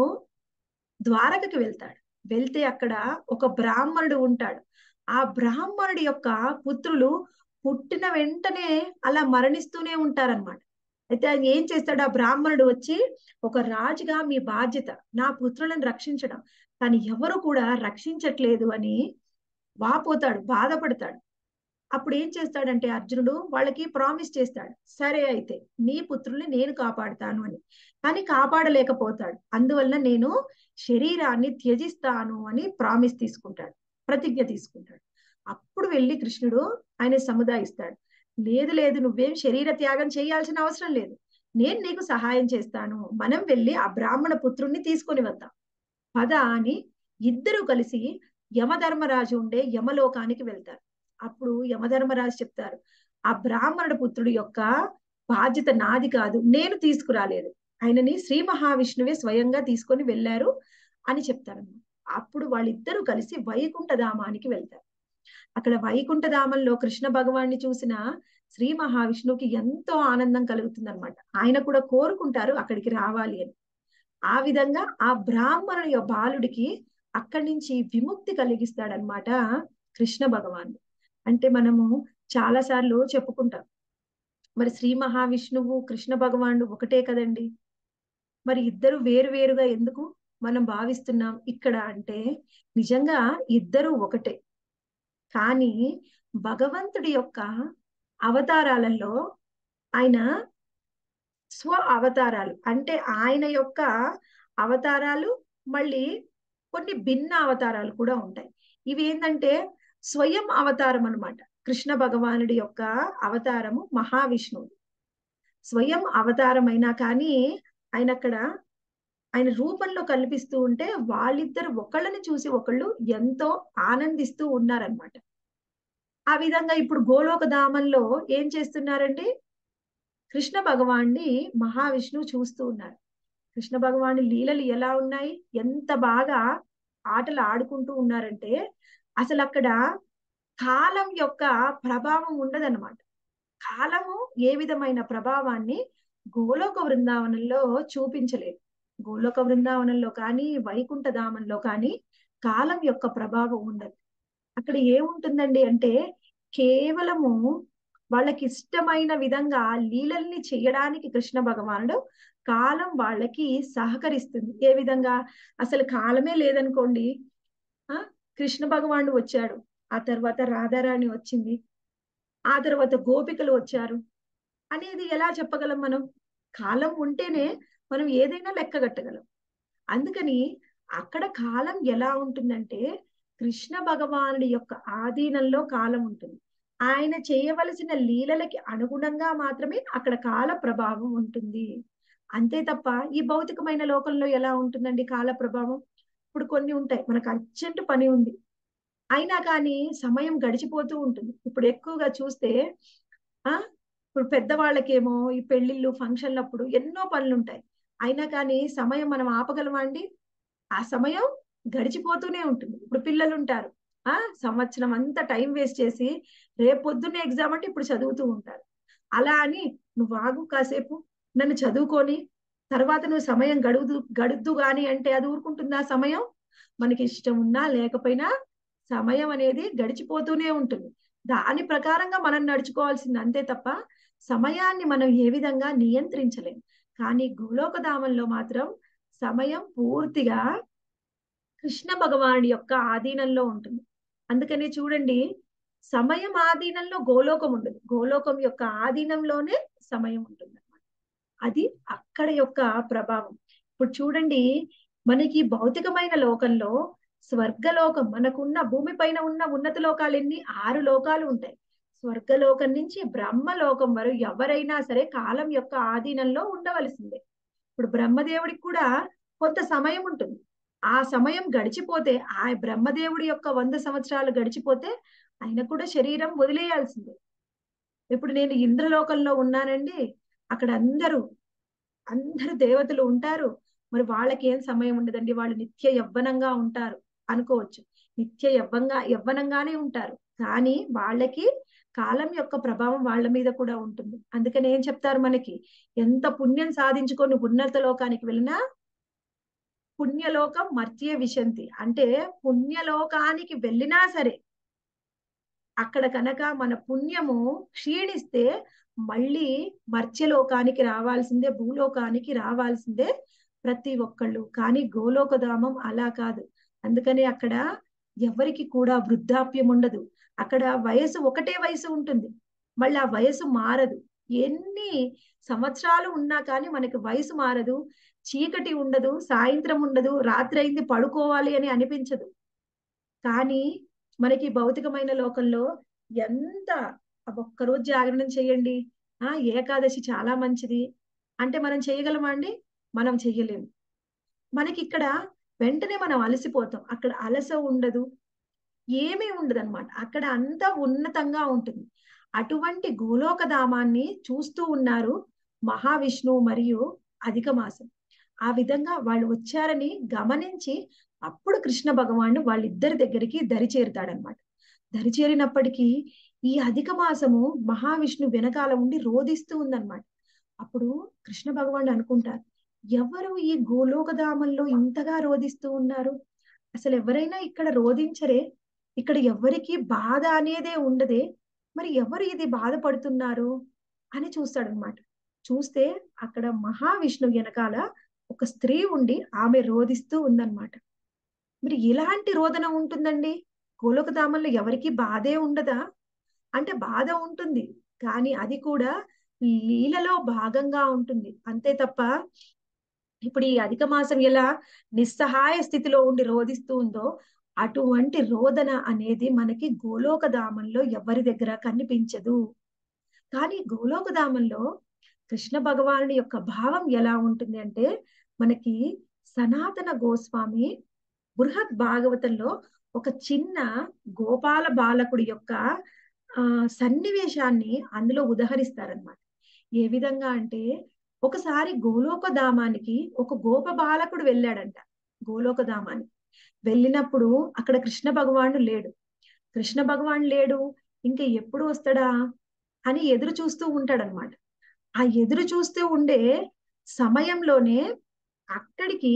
ద్వారకకి వెళ్తాడు. వెళ్తే అక్కడ ఒక బ్రాహ్మణుడు ఉంటాడు. ఆ బ్రాహ్మణుడి యొక్క పుత్రులు పుట్టిన వెంటనే అలా మరణిస్తూనే ఉంటారన్నమాట. అయితే ఆయన ఏం చేస్తాడు, ఆ బ్రాహ్మణుడు వచ్చి ఒక రాజుగా మీ బాధ్యత నా పుత్రులను రక్షించడం, కానీ ఎవరు కూడా రక్షించట్లేదు అని వాపోతాడు, బాధపడతాడు. అప్పుడు ఏం చేస్తాడంటే అర్జునుడు వాళ్ళకి ప్రామిస్ చేస్తాడు, సరే అయితే నీ పుత్రుల్ని నేను కాపాడుతాను అని. కానీ కాపాడలేకపోతాడు. అందువల్ల నేను శరీరాన్ని త్యజిస్తాను అని ప్రామిస్ తీసుకుంటాడు, ప్రతిజ్ఞ తీసుకుంటాడు. అప్పుడు వెళ్ళి కృష్ణుడు ఆయన సముదాయిస్తాడు, లేదు లేదు నువ్వేం శరీర త్యాగం చేయాల్సిన అవసరం లేదు, నేను నీకు సహాయం చేస్తాను, మనం వెళ్ళి ఆ బ్రాహ్మణ పుత్రుణ్ణి తీసుకొని వద్దాం పద అని ఇద్దరు కలిసి యమధర్మరాజు ఉండే యమలోకానికి వెళ్తారు. అప్పుడు యమధర్మరాజు చెప్తారు, ఆ బ్రాహ్మణుడు పుత్రుడి యొక్క బాధ్యత నాది కాదు, నేను తీసుకురాలేదు, ఆయనని శ్రీ మహావిష్ణువే స్వయంగా తీసుకొని వెళ్ళారు అని చెప్తారు. అప్పుడు వాళ్ళిద్దరూ కలిసి వైకుంఠధామానికి వెళ్తారు. అక్కడ వైకుంఠధామంలో కృష్ణ భగవాన్ని చూసిన శ్రీ మహావిష్ణువుకి ఎంతో ఆనందం కలుగుతుంది అనమాట. ఆయన కూడా కోరుకుంటారు అక్కడికి రావాలి అని. ఆ విధంగా ఆ బ్రాహ్మణుడి బాలుడికి అక్కడి నుంచి విముక్తి కలిగిస్తాడనమాట కృష్ణ భగవానుడు. అంటే మనము చాలా సార్లు చెప్పుకుంటాం, మరి శ్రీ మహావిష్ణువు కృష్ణ భగవానుడు ఒకటే కదండి, మరి ఇద్దరు వేరు వేరుగా ఎందుకు మనం భావిస్తున్నాం ఇక్కడ అంటే నిజంగా ఇద్దరు ఒకటే. కానీ భగవంతుడి యొక్క అవతారాలలో ఆయన స్వ అవతారాలు అంటే ఆయన యొక్క అవతారాలు మళ్ళీ కొన్ని భిన్న అవతారాలు కూడా ఉంటాయి. ఇవి ఏంటంటే స్వయం అవతారం అన్నమాట. కృష్ణ భగవానుడి యొక్క అవతారము మహావిష్ణువు స్వయం అవతారం అయినా కానీ ఆయన అక్కడ ఆయన రూపంలో కనిపిస్తూ ఉంటే వాళ్ళిద్దరు ఒకళ్ళని చూసి ఒకళ్ళు ఎంతో ఆనందిస్తూ ఉన్నారనమాట. ఆ విధంగా ఇప్పుడు గోలోక ధామంలో ఏం చేస్తున్నారంటే కృష్ణ భగవాన్ని మహావిష్ణువు చూస్తూ ఉన్నారు. కృష్ణ భగవాని లీలలు ఎలా ఉన్నాయి, ఎంత బాగా ఆటలు ఆడుకుంటూ ఉన్నారంటే అసలు అక్కడ కాలం యొక్క ప్రభావం ఉండదన్నమాట. కాలము ఏ విధమైన ప్రభావాన్ని గోలోక బృందావనంలో చూపించలేదు. గోలోక బృందావనంలో కానీ వైకుంఠ ధామంలో కానీ కాలం యొక్క ప్రభావం ఉండదు. అక్కడ ఏముంటుందండి అంటే కేవలము వాళ్ళకి ఇష్టమైన విధంగా లీలల్ని చేయడానికి కృష్ణ భగవానుడు కాలం వాళ్ళకి సహకరిస్తుంది. ఏ విధంగా, అసలు కాలమే లేదనుకోండి, ఆ కృష్ణ భగవానుడు వచ్చాడు, ఆ తర్వాత రాధారాణి వచ్చింది, ఆ తర్వాత గోపికలు వచ్చారు అనేది ఎలా చెప్పగలం మనం? కాలం ఉంటేనే మనం ఏదైనా లెక్కగట్టగలం. అందుకని అక్కడ కాలం ఎలా ఉంటుందంటే కృష్ణ భగవానుడి యొక్క ఆధీనంలో కాలం ఉంటుంది. ఆయన చేయవలసిన లీలలకి అనుగుణంగా మాత్రమే అక్కడ కాల ప్రభావం ఉంటుంది. అంతే తప్ప ఈ భౌతికమైన లోకంలో ఎలా ఉంటుందండి కాల ప్రభావం? ఇప్పుడు కొన్ని ఉంటాయి, మనకు అర్జెంట్ పని ఉంది అయినా కానీ సమయం గడిచిపోతూ ఉంటుంది. ఇప్పుడు ఎక్కువగా చూస్తే ఆ ఇప్పుడు పెద్దవాళ్ళకేమో ఈ పెళ్లిళ్ళు ఫంక్షన్లు అప్పుడు ఎన్నో పనులు ఉంటాయి, అయినా కానీ సమయం మనం ఆపగలమా అండి? ఆ సమయం గడిచిపోతూనే ఉంటుంది. ఇప్పుడు పిల్లలు ఉంటారు, సంవత్సరం అంతా టైం వేస్ట్ చేసి రేపు పొద్దున్నే ఎగ్జామ్ అంటే ఇప్పుడు చదువుతూ ఉంటారు. అలా అని నువ్వు ఆగు కాసేపు, నన్ను చదువుకొని తర్వాత నువ్వు సమయం గడుద్దు గాని అంటే అది ఊరుకుంటుందా? సమయం మనకి ఇష్టం ఉన్నా లేకపోయినా సమయం అనేది గడిచిపోతూనే ఉంటుంది. దాని ప్రకారంగా మనం నడుచుకోవాల్సింది, అంతే తప్ప సమయాన్ని మనం ఏ విధంగా నియంత్రించలేం. కానీ గోలోకధామంలో మాత్రం సమయం పూర్తిగా కృష్ణ భగవానుడి యొక్క ఆధీనంలో ఉంటుంది. అందుకని చూడండి, సమయం ఆధీనంలో గోలోకం ఉండదు. గోలోకం యొక్క ఆధీనంలోనే సమయం ఉంటుంది అన్నమాట. అది అక్కడ యొక్క ప్రభావం. ఇప్పుడు చూడండి, మనకి భౌతికమైన లోకంలో స్వర్గలోకం, మనకున్న భూమి పైన ఉన్న ఉన్నత లోకాలు ఎన్ని? 6 లోకాలు ఉంటాయి. స్వర్గలోకం నుంచి బ్రహ్మలోకం వరకు ఎవరైనా సరే కాలం యొక్క ఆధీనంలో ఉండవలసిందే. ఇప్పుడు బ్రహ్మదేవుడికి కూడా కొంత సమయం ఉంటుంది. ఆ సమయం గడిచిపోతే, ఆ బ్రహ్మదేవుడి యొక్క 100 సంవత్సరాలు గడిచిపోతే ఆయన కూడా శరీరం వదిలేయాల్సిందే. ఇప్పుడు నేను ఇంద్రలోకంలో ఉన్నానండి. అక్కడ అందరు దేవతలు ఉంటారు. మరి వాళ్ళకి ఏం సమయం ఉండదండి, వాళ్ళు నిత్య యవ్వనంగా ఉంటారు అనుకోవచ్చు. నిత్య యవ్వనంగానే ఉంటారు. కానీ వాళ్ళకి కాలం యొక్క ప్రభావం వాళ్ళ మీద కూడా ఉంటుంది. అందుకని ఏం చెప్తారు మనకి, ఎంత పుణ్యం సాధించుకొని ఉన్నత లోకానికి వెళ్ళినా పుణ్యలోకం మర్త్య విశంతి, అంటే పుణ్యలోకానికి వెళ్ళినా సరే అక్కడ కనుక మన పుణ్యము క్షీణిస్తే మళ్ళీ మర్త్యలోకానికి రావాల్సిందే, భూలోకానికి రావాల్సిందే ప్రతి ఒక్కళ్ళు. కానీ గోలోకధామం అలా కాదు. అందుకని అక్కడ ఎవరికి కూడా వృద్ధాప్యం ఉండదు. అక్కడ వయసు ఒకటే వయసు ఉంటుంది. మళ్ళీ ఆ వయసు మారదు. ఎన్ని సంవత్సరాలు ఉన్నా కానీ మనకి వయసు మారదు. చీకటి ఉండదు, సాయంత్రం ఉండదు, రాత్రి అయింది పడుకోవాలి అని అనిపించదు. కానీ మనకి భౌతికమైన లోకంలో ఎంత ఒక్కరోజు జాగరణం చేయండి, ఏకాదశి చాలా మంచిది అంటే మనం చేయగలమా అండి? మనం చెయ్యలేము. మనకి ఇక్కడ వెంటనే మనం అలసిపోతాం. అక్కడ అలస ఉండదు, ఏమీ ఉండదు అనమాట. అక్కడ అంతా ఉన్నతంగా ఉంటుంది. అటువంటి గోలోక ధామాన్ని చూస్తూ ఉన్నారు మహావిష్ణువు మరియు అధిక మాసం. ఆ విధంగా వాళ్ళు వచ్చారని గమనించి అప్పుడు కృష్ణ భగవానుడు వాళ్ళిద్దరి దగ్గరికి దరిచేరుతాడనమాట. దరిచేరినప్పటికీ ఈ అధిక మాసము మహావిష్ణు వెనకాల ఉండి రోధిస్తూ ఉందన్నమాట. అప్పుడు కృష్ణ భగవానుడు అనుకుంటారు, ఎవరు ఈ గోలోకధామంలో ఇంతగా రోధిస్తూ ఉన్నారు? అసలు ఎవరైనా ఇక్కడ రోధించరే, ఇక్కడ ఎవరికి బాధ అనేదే ఉండదే, మరి ఎవరు ఇది బాధపడుతున్నారు అని చూస్తాడనమాట. చూస్తే అక్కడ మహావిష్ణువు వెనకాల ఒక స్త్రీ ఉండి ఆమె రోధిస్తూ ఉందన్నమాట. మరి ఎలాంటి రోదన ఉంటుందండి? గోలోకధామంలో ఎవరికి బాధే ఉండదా? అంటే బాధ ఉంటుంది, కానీ అది కూడా లీలలో భాగంగా ఉంటుంది అంతే తప్ప, ఇప్పుడు ఈ అధిక మాసం ఎలా నిస్సహాయ స్థితిలో ఉండి రోధిస్తూ ఉందో అటువంటి రోదన అనేది మనకి గోలోకధామంలో ఎవరి దగ్గర కనిపించదు. కానీ గోలోకధామంలో కృష్ణ భగవానుడి యొక్క భావం ఎలా ఉంటుంది అంటే, మనకి సనాతన గోస్వామి బృహత్ భాగవతంలో ఒక చిన్న గోపాల బాలకుడి యొక్క సన్నివేశాన్ని అందులో ఉదహరిస్తారనమాట. ఏ విధంగా అంటే, ఒకసారి గోలోకధామానికి ఒక గోప బాలకుడు వెళ్ళాడంట. గోలోకధామానికి వెళ్ళినప్పుడు అక్కడ కృష్ణ భగవానుడు లేడు. కృష్ణ భగవానుడు లేడు, ఇంకా ఎప్పుడు వస్తాడా అని ఎదురు చూస్తూ ఉంటాడనమాట. ఆ ఎదురు చూస్తూ ఉండే సమయంలోనే అక్కడికి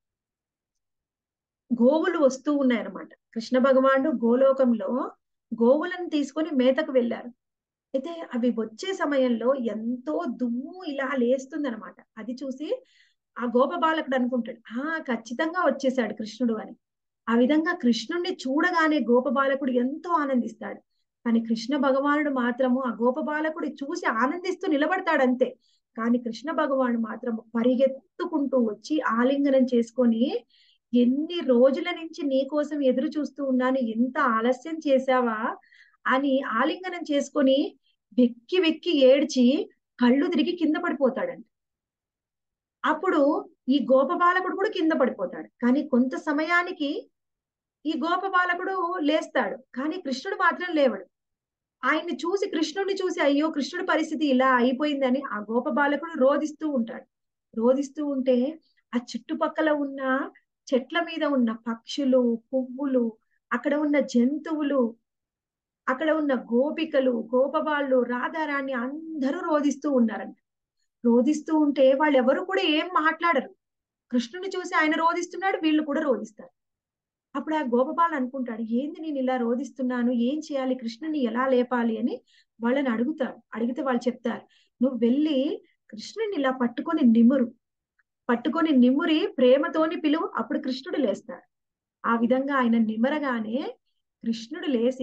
గోవులు వస్తూ ఉన్నాయన్నమాట. కృష్ణ భగవానుడు గోలోకంలో గోవులను తీసుకొని మేతకు వెళ్ళారు. అయితే అవి వచ్చే సమయంలో ఎంతో దుమ్ము ఇలా లేస్తుందనమాట. అది చూసి ఆ గోప బాలకుడు అనుకుంటాడు, ఖచ్చితంగా వచ్చేసాడు కృష్ణుడు అని. ఆ విధంగా కృష్ణుణ్ణి చూడగానే గోప బాలకుడు ఎంతో ఆనందిస్తాడు. కానీ కృష్ణ భగవానుడు మాత్రము ఆ గోప బాలకుడు చూసి ఆనందిస్తూ నిలబడతాడు అంతే. కానీ కృష్ణ భగవానుడు మాత్రం పరిగెత్తుకుంటూ వచ్చి ఆలింగనం చేసుకొని, ఎన్ని రోజుల నుంచి నీ కోసం ఎదురు చూస్తూ ఉన్నాను, ఎంత ఆలస్యం చేశావా అని ఆలింగనం చేసుకొని వెక్కి వెక్కి ఏడ్చి కళ్ళు తిరిగి కింద పడిపోతాడంట. అప్పుడు ఈ గోపబాలకుడు కూడా కింద పడిపోతాడు. కానీ కొంత సమయానికి ఈ గోపబాలకుడు లేస్తాడు, కానీ కృష్ణుడు మాత్రం లేవడు. ఆయన్ని చూసి, కృష్ణుడిని చూసి అయ్యో కృష్ణుడి పరిస్థితి ఇలా అయిపోయిందని ఆ గోపబాలకుడు రోధిస్తూ ఉంటాడు. రోధిస్తూ ఉంటే ఆ చుట్టుపక్కల ఉన్న చెట్ల మీద ఉన్న పక్షులు, పువ్వులు, అక్కడ ఉన్న జంతువులు, అక్కడ ఉన్న గోపికలు, గోపబాళ్ళు, రాధారాణి అందరూ రోధిస్తూ ఉన్నారంట. రోధిస్తూ ఉంటే వాళ్ళెవరు కూడా ఏం మాట్లాడరు. కృష్ణుని చూసి ఆయన రోధిస్తున్నాడు, వీళ్ళు కూడా రోధిస్తారు. అప్పుడు ఆ గోపబాలు అనుకుంటాడు, ఏంది నేను ఇలా రోధిస్తున్నాను, ఏం చేయాలి, కృష్ణుని ఎలా లేపాలి అని వాళ్ళని అడుగుతారు. అడిగితే వాళ్ళు చెప్తారు, నువ్వు వెళ్ళి కృష్ణుని ఇలా పట్టుకొని నిమురి ప్రేమతోని పిలువు, అప్పుడు కృష్ణుడు లేస్తాడు. ఆ విధంగా ఆయన నిమరగానే కృష్ణుడు లేచి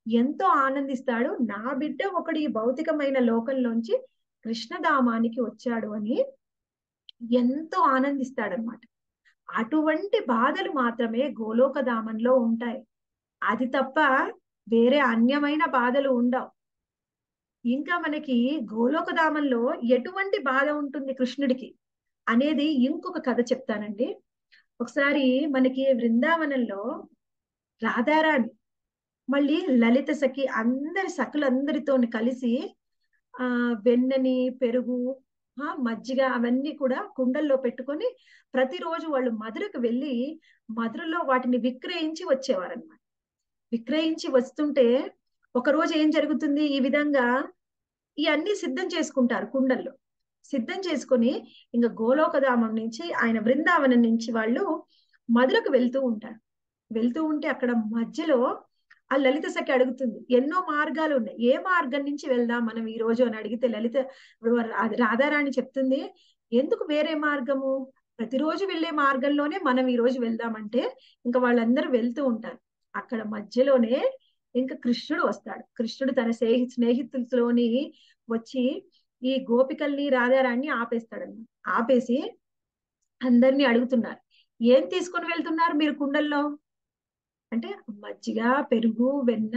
ఎంతో ఆనందిస్తాడు. నా బిడ్డ ఒకడు ఈ భౌతికమైన లోకంలోంచి కృష్ణధామానికి వచ్చాడు అని ఎంతో ఆనందిస్తాడనమాట. అటువంటి బాధలు మాత్రమే గోలోకధామంలో ఉంటాయి. అది తప్ప వేరే అన్యమైన బాధలు ఉండవు. ఇంకా మనకి గోలోకధామంలో ఎటువంటి బాధ ఉంటుంది కృష్ణుడికి అనేది ఇంకొక కథ చెప్తానండి. ఒకసారి మనకి బృందావనంలో రాధారాణి మళ్ళీ లలిత సఖి అందరి సఖులందరితో కలిసి వెన్నని, పెరుగు, మజ్జిగ అవన్నీ కూడా కుండల్లో పెట్టుకొని ప్రతిరోజు వాళ్ళు మధురకు వెళ్ళి మధురలో వాటిని విక్రయించి వచ్చేవారన్నమాట. విక్రయించి వస్తుంటే ఒక రోజు ఏం జరుగుతుంది, ఈ విధంగా ఇవన్నీ సిద్ధం చేసుకుంటారు కుండల్లో. సిద్ధం చేసుకొని ఇంకా గోలోకధామం నుంచి ఆయన బృందావనం నుంచి వాళ్ళు మధురకు వెళ్తూ ఉంటారు. వెళ్తూ ఉంటే అక్కడ మధ్యలో ఆ లలిత సఖి అడుగుతుంది, ఎన్నో మార్గాలు ఉన్నాయి, ఏ మార్గం నుంచి వెళ్దాం మనం ఈ రోజు అని అడిగితే రాధారాణి చెప్తుంది, ఎందుకు వేరే మార్గము, ప్రతిరోజు వెళ్ళే మార్గంలోనే మనం ఈ రోజు వెళ్దామంటే ఇంకా వాళ్ళందరూ వెళ్తూ ఉంటారు. అక్కడ మధ్యలోనే ఇంకా కృష్ణుడు వస్తాడు. కృష్ణుడు తన స్నేహితులతోని వచ్చి ఈ గోపికల్ని రాధారాణి ఆపేస్తాడన్నమాట. ఆపేసి అందరినీ అడుగుతున్నారు, ఏం తీసుకొని వెళ్తున్నారు మీరు కుండల్లో అంటే, మజ్జిగ, పెరుగు, వెన్న.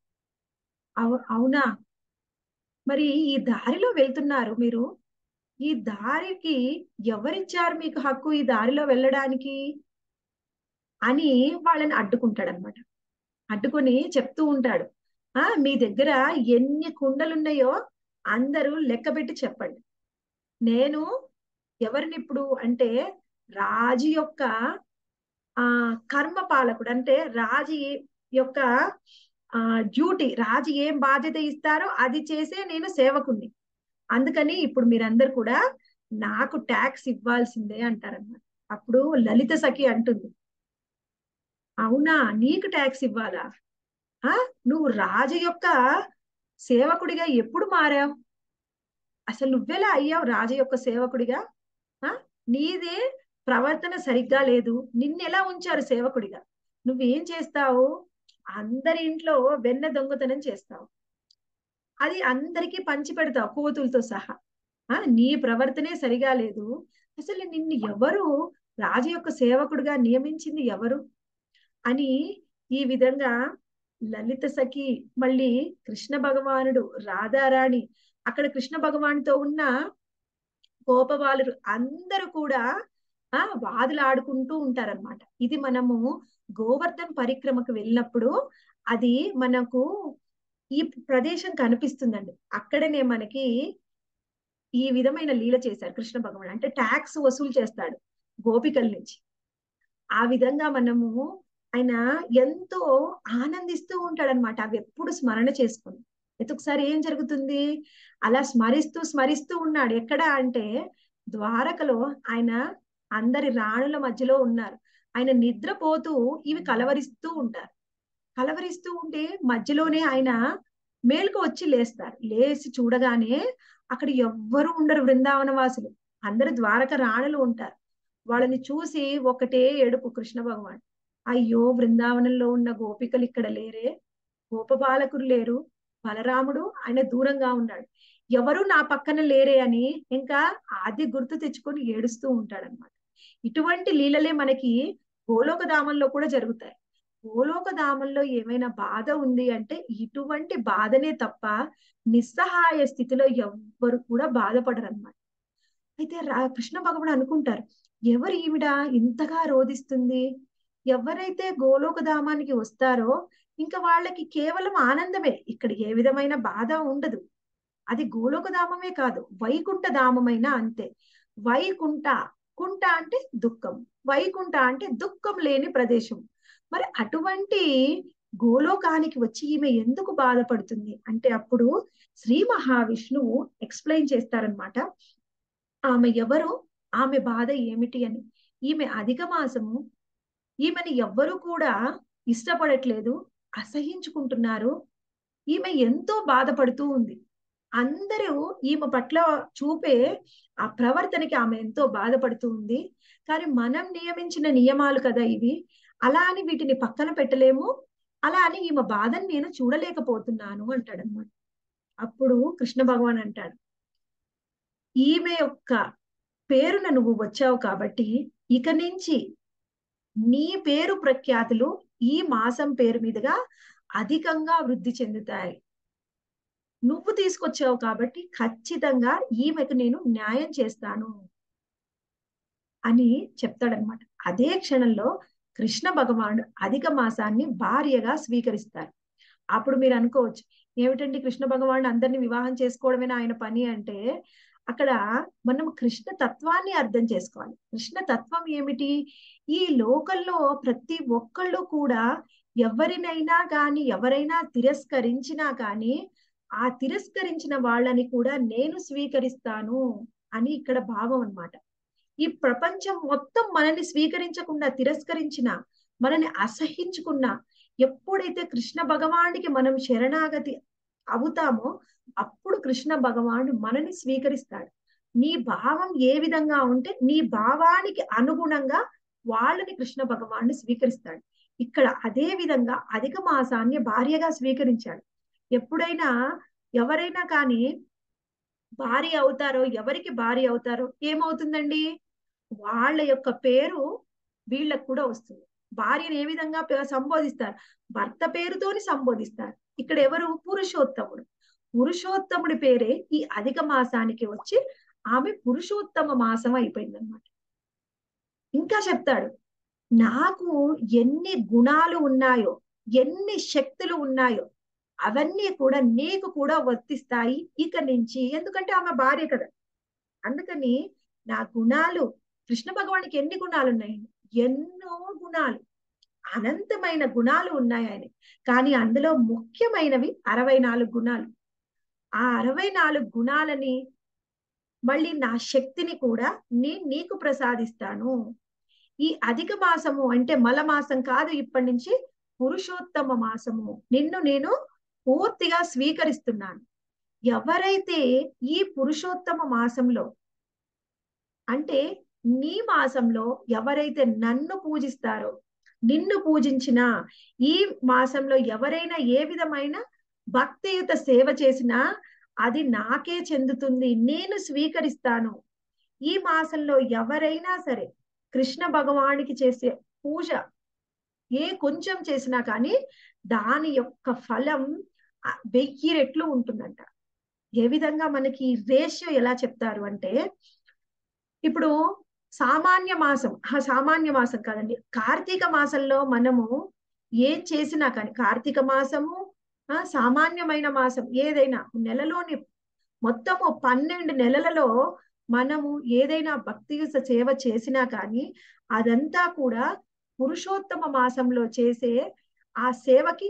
అవునా, మరి ఈ దారిలో వెళ్తున్నారు మీరు, ఈ దారికి ఎవరిచ్చారు మీకు హక్కు ఈ దారిలో వెళ్ళడానికి అని వాళ్ళని అడ్డుకుంటాడనమాట. అడ్డుకొని చెప్తూ ఉంటాడు, మీ దగ్గర ఎన్ని కుండలున్నాయో అందరూ లెక్క పెట్టి చెప్పండి. నేను ఎవరిని ఇప్పుడు అంటే రాజు యొక్క కర్మ పాలకుడు, అంటే రాజు యొక్క డ్యూటీ, రాజు ఏం బాధ్యత ఇస్తారో అది చేసే నేను సేవకుణ్ణి. అందుకని ఇప్పుడు మీరందరు కూడా నాకు ట్యాక్స్ ఇవ్వాల్సిందే అంటారన్నమాట. అప్పుడు లలిత సఖి అంటుంది, అవునా నీకు ట్యాక్స్ ఇవ్వాలా, నువ్వు రాజు యొక్క సేవకుడిగా ఎప్పుడు మారావు, అసలు నువ్వెలా అయ్యావు రాజు యొక్క సేవకుడిగా, నీదే ప్రవర్తన సరిగ్గా లేదు, నిన్నెలా ఉంచారు సేవకుడిగా, నువ్వేం చేస్తావు, అందరి ఇంట్లో వెన్న దొంగతనం చేస్తావు, అది అందరికీ పంచి పెడతావు కోతులతో సహా, నీ ప్రవర్తనే సరిగా లేదు, అసలు నిన్ను ఎవరు రాజు యొక్క సేవకుడిగా నియమించింది ఎవరు అని ఈ విధంగా లలిత సఖి, మళ్ళీ కృష్ణ భగవానుడు, రాధారాణి, అక్కడ కృష్ణ భగవానుతో ఉన్న గోపబాలురు అందరూ కూడా వాదులు ఆడుకుంటూ ఉంటారన్నమాట. ఇది మనము గోవర్ధన్ పరిక్రమకు వెళ్ళినప్పుడు అది మనకు ఈ ప్రదేశం కనిపిస్తుందండి. అక్కడనే మనకి ఈ విధమైన లీల చేశారు కృష్ణ భగవానుడు. అంటే ట్యాక్స్ వసూలు చేస్తాడు గోపికల నుంచి. ఆ విధంగా మనము ఆయన ఎంతో ఆనందిస్తూ ఉంటాడనమాట అవి ఎప్పుడు స్మరణ చేసుకుని. అయితే ఒకసారి ఏం జరుగుతుంది, అలా స్మరిస్తూ స్మరిస్తూ ఉన్నాడు ఎక్కడ అంటే ద్వారకలో. ఆయన అందరి రాణుల మధ్యలో ఉన్నారు. ఆయన నిద్రపోతూ ఇవి కలవరిస్తూ ఉంటారు. కలవరిస్తూ ఉంటే మధ్యలోనే ఆయన మేలుకు వచ్చి లేస్తారు. లేచి చూడగానే అక్కడ ఎవ్వరు ఉండరు బృందావన వాసులు, అందరు ద్వారక రాణులు ఉంటారు. వాళ్ళని చూసి ఒకటే ఏడుపు కృష్ణ భగవాన్, అయ్యో బృందావనంలో ఉన్న గోపికలు ఇక్కడ లేరే, గోపబాలకులు లేరు, బలరాముడు ఆయన దూరంగా ఉన్నాడు, ఎవరు నా పక్కన లేరే అని ఇంకా ఆది గుర్తు తెచ్చుకొని ఏడుస్తూ ఉంటాడనమాట. ఇటువంటి లీలలే మనకి గోలోకధామంలో కూడా జరుగుతాయి. గోలోకధామంలో ఏమైనా బాధ ఉంది అంటే ఇటువంటి బాధనే తప్ప నిస్సహాయ స్థితిలో ఎవ్వరు కూడా బాధపడరు అనమాట. అయితే కృష్ణ భగవానుడు అనుకుంటారు, ఎవరు ఈవిడ ఇంతగా రోధిస్తుంది, ఎవరైతే గోలోకధామానికి వస్తారో ఇంకా వాళ్ళకి కేవలం ఆనందమే, ఇక్కడ ఏ విధమైన బాధ ఉండదు. అది గోలోకధామమే కాదు, వైకుంఠ ధామమైన అంతే. వైకుంఠ, కుంఠ అంటే దుఃఖం, వైకుంఠ అంటే దుఃఖం లేని ప్రదేశం. మరి అటువంటి గోలోకానికి వచ్చి ఈమె ఎందుకు బాధపడుతుంది అంటే అప్పుడు శ్రీ మహావిష్ణువు ఎక్స్ప్లెయిన్ చేస్తారనమాట, ఆమె ఎవరు, ఆమె బాధ ఏమిటి అని. ఈమె అధిక మాసము, ఈమెను ఎవ్వరు కూడా ఇష్టపడట్లేదు, అసహించుకుంటున్నారు, ఈమె ఎంతో బాధపడుతూ ఉంది. అందరూ ఈమె పట్ల చూపే ఆ ప్రవర్తనకి ఆమె ఎంతో బాధపడుతూ ఉంది. కానీ మనం నియమించిన నియమాలు కదా ఇవి, అలా అని వీటిని పక్కన పెట్టలేము, అలా అని ఈమె బాధని నేను చూడలేకపోతున్నాను అంటాడనమాట. అప్పుడు కృష్ణ భగవాన్ అంటాడు, ఈమె యొక్క పేరున నువ్వు వచ్చావు కాబట్టి ఇక నుంచి నీ పేరు ప్రఖ్యాతులు ఈ మాసం పేరు మీదుగా అధికంగా వృద్ధి చెందుతాయి. నువ్వు తీసుకొచ్చావు కాబట్టి ఖచ్చితంగా ఈమెకు నేను న్యాయం చేస్తాను అని చెప్తాడనమాట. అదే క్షణంలో కృష్ణ భగవానుడు అధిక మాసాన్ని భార్యగా స్వీకరిస్తారు. అప్పుడు మీరు అనుకోవచ్చు, ఏమిటండి కృష్ణ భగవానుడు అందరినీ వివాహం చేసుకోవడమేనా ఆయన పని అంటే, అక్కడ మనం కృష్ణ తత్వాన్ని అర్థం చేసుకోవాలి. కృష్ణ తత్వం ఏమిటి? ఈ లోకంలో ప్రతి ఒక్కళ్ళు కూడా ఎవరినైనా కానీ ఎవరైనా తిరస్కరించినా కానీ ఆ తిరస్కరించిన వాళ్ళని కూడా నేను స్వీకరిస్తాను అని ఇక్కడ భావం అన్నమాట. ఈ ప్రపంచం మొత్తం మనల్ని స్వీకరించకుండా తిరస్కరించిన, మనల్ని అసహించుకున్న, ఎప్పుడైతే కృష్ణ భగవానుడికి మనం శరణాగతి అవుతామో అప్పుడు కృష్ణ భగవానుడు మనని స్వీకరిస్తాడు. నీ భావం ఏ విధంగా ఉంటే నీ భావానికి అనుగుణంగా వాళ్ళని కృష్ణ భగవానుడు స్వీకరిస్తాడు. ఇక్కడ అదే విధంగా అధిక మాసాన్ని భార్యగా స్వీకరించాడు. ఎప్పుడైనా ఎవరైనా కానీ భార్య అవుతారో, ఎవరికి భార్య అవుతారో ఏమవుతుందండి? వాళ్ళ యొక్క పేరు వీళ్ళకు కూడా వస్తుంది. భార్యను ఏ విధంగా సంబోధిస్తారు? భర్త పేరుతోని సంబోధిస్తారు. ఇక్కడ ఎవరు? పురుషోత్తముడు. పురుషోత్తముడి పేరే ఈ అధిక మాసానికి వచ్చి ఆమె పురుషోత్తమ మాసం అయిపోయిందనమాట. ఇంకా చెప్తాడు, నాకు ఎన్ని గుణాలు ఉన్నాయో, ఎన్ని శక్తులు ఉన్నాయో అవన్నీ కూడా నీకు కూడా వర్తిస్తాయి ఇక నుంచి. ఎందుకంటే ఆమె భార్య కదా. అందుకని నా గుణాలు, కృష్ణ భగవానికి ఎన్ని గుణాలు ఉన్నాయి? ఎన్నో గుణాలు, అనంతమైన గుణాలు ఉన్నాయి ఆయన. కానీ అందులో ముఖ్యమైనవి 64 గుణాలు. ఆ 64 గుణాలని మళ్ళీ నా శక్తిని కూడా నీకు ప్రసాదిస్తాను. ఈ అధిక మాసము అంటే మల మాసం కాదు, ఇప్పటి నుంచి పురుషోత్తమ మాసము నిన్ను నేను పూర్తిగా స్వీకరిస్తున్నాను. ఎవరైతే ఈ పురుషోత్తమ మాసంలో అంటే నీ మాసంలో ఎవరైతే నన్ను పూజిస్తారో, నిన్ను పూజించిన ఈ మాసంలో ఎవరైనా ఏ విధమైన భక్తియుత సేవ చేసినా అది నాకే చెందుతుంది, నేను స్వీకరిస్తాను. ఈ మాసంలో ఎవరైనా సరే కృష్ణ భగవానికి చేసే పూజ ఏ కొంచెం చేసినా కానీ దాని యొక్క ఫలం 1000 రెట్లు ఉంటుందంట. ఏ విధంగా మనకి రేషియో ఎలా చెప్తారు అంటే, ఇప్పుడు సామాన్య మాసం కాదండి, కార్తీక మాసంలో మనము ఏం చేసినా కానీ, కార్తీక మాసము సామాన్యమైన మాసం ఏదైనా నెలలోని మొత్తము 12 నెలలలో మనము ఏదైనా భక్తి సేవ చేసినా కానీ అదంతా కూడా పురుషోత్తమ మాసంలో చేసే ఆ సేవకి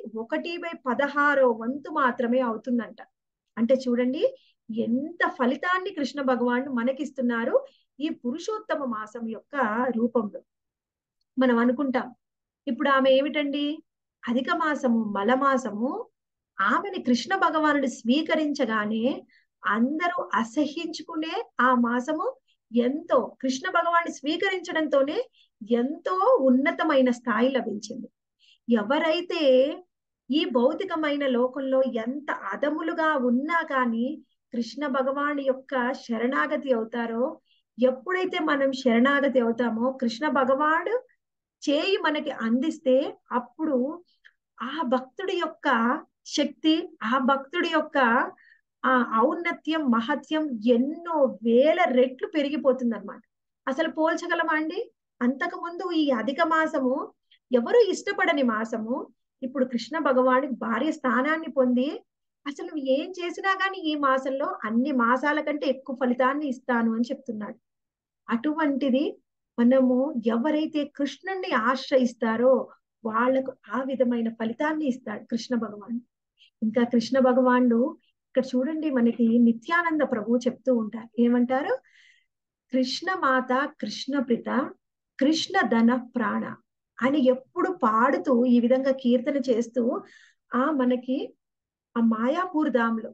1/16 వంతు మాత్రమే అవుతుందంట. అంటే చూడండి ఎంత ఫలితాన్ని కృష్ణ భగవానుడు మనకిస్తున్నారు ఈ పురుషోత్తమ మాసం యొక్క రూపంలో. మనం అనుకుంటాం ఇప్పుడు ఆమె ఏమిటండి, అధిక మాసము మలమాసము, ఆమెని కృష్ణ భగవానుడు స్వీకరించగానే అందరూ అసహించుకునే ఆ మాసము ఎంతో కృష్ణ భగవాన్ని స్వీకరించడంతోనే ఎంతో ఉన్నతమైన స్థాయి లభించింది. ఎవరైతే ఈ భౌతికమైన లోకంలో ఎంత అదములుగా ఉన్నా కానీ కృష్ణ భగవాను యొక్క శరణాగతి అవుతారో, ఎప్పుడైతే మనం శరణాగతి అవుతామో కృష్ణ భగవానుడు చేయి మనకి అందిస్తే అప్పుడు ఆ భక్తుడి యొక్క శక్తి, ఆ భక్తుడి యొక్క ఆ ఔన్నత్యం, మహత్యం ఎన్నో వేల రెట్లు పెరిగిపోతుంది అనమాట. అసలు పోల్చగలమా అండి? అంతకు ముందు ఈ అధిక మాసము ఎవరు ఇష్టపడని మాసము, ఇప్పుడు కృష్ణ భగవాను భార్య స్థానాన్ని పొంది అసలు నువ్వు ఏం చేసినా కానీ ఈ మాసంలో అన్ని మాసాల కంటే ఎక్కువ ఫలితాన్ని ఇస్తాను అని చెప్తున్నాడు. అటువంటిది మనము ఎవరైతే కృష్ణుణ్ణి ఆశ్రయిస్తారో వాళ్లకు ఆ విధమైన ఫలితాన్ని ఇస్తాడు కృష్ణ భగవాన్. ఇంకా కృష్ణ భగవానుడు ఇక్కడ చూడండి, మనకి నిత్యానంద ప్రభు చెప్తూ ఉంటారు, ఏమంటారు? కృష్ణ మాత, కృష్ణ ప్రిత, కృష్ణ ధన ప్రాణ అని ఎప్పుడు పాడుతూ ఈ విధంగా కీర్తన చేస్తూ మనకి ఆ మాయాపూర్ ధాంలో,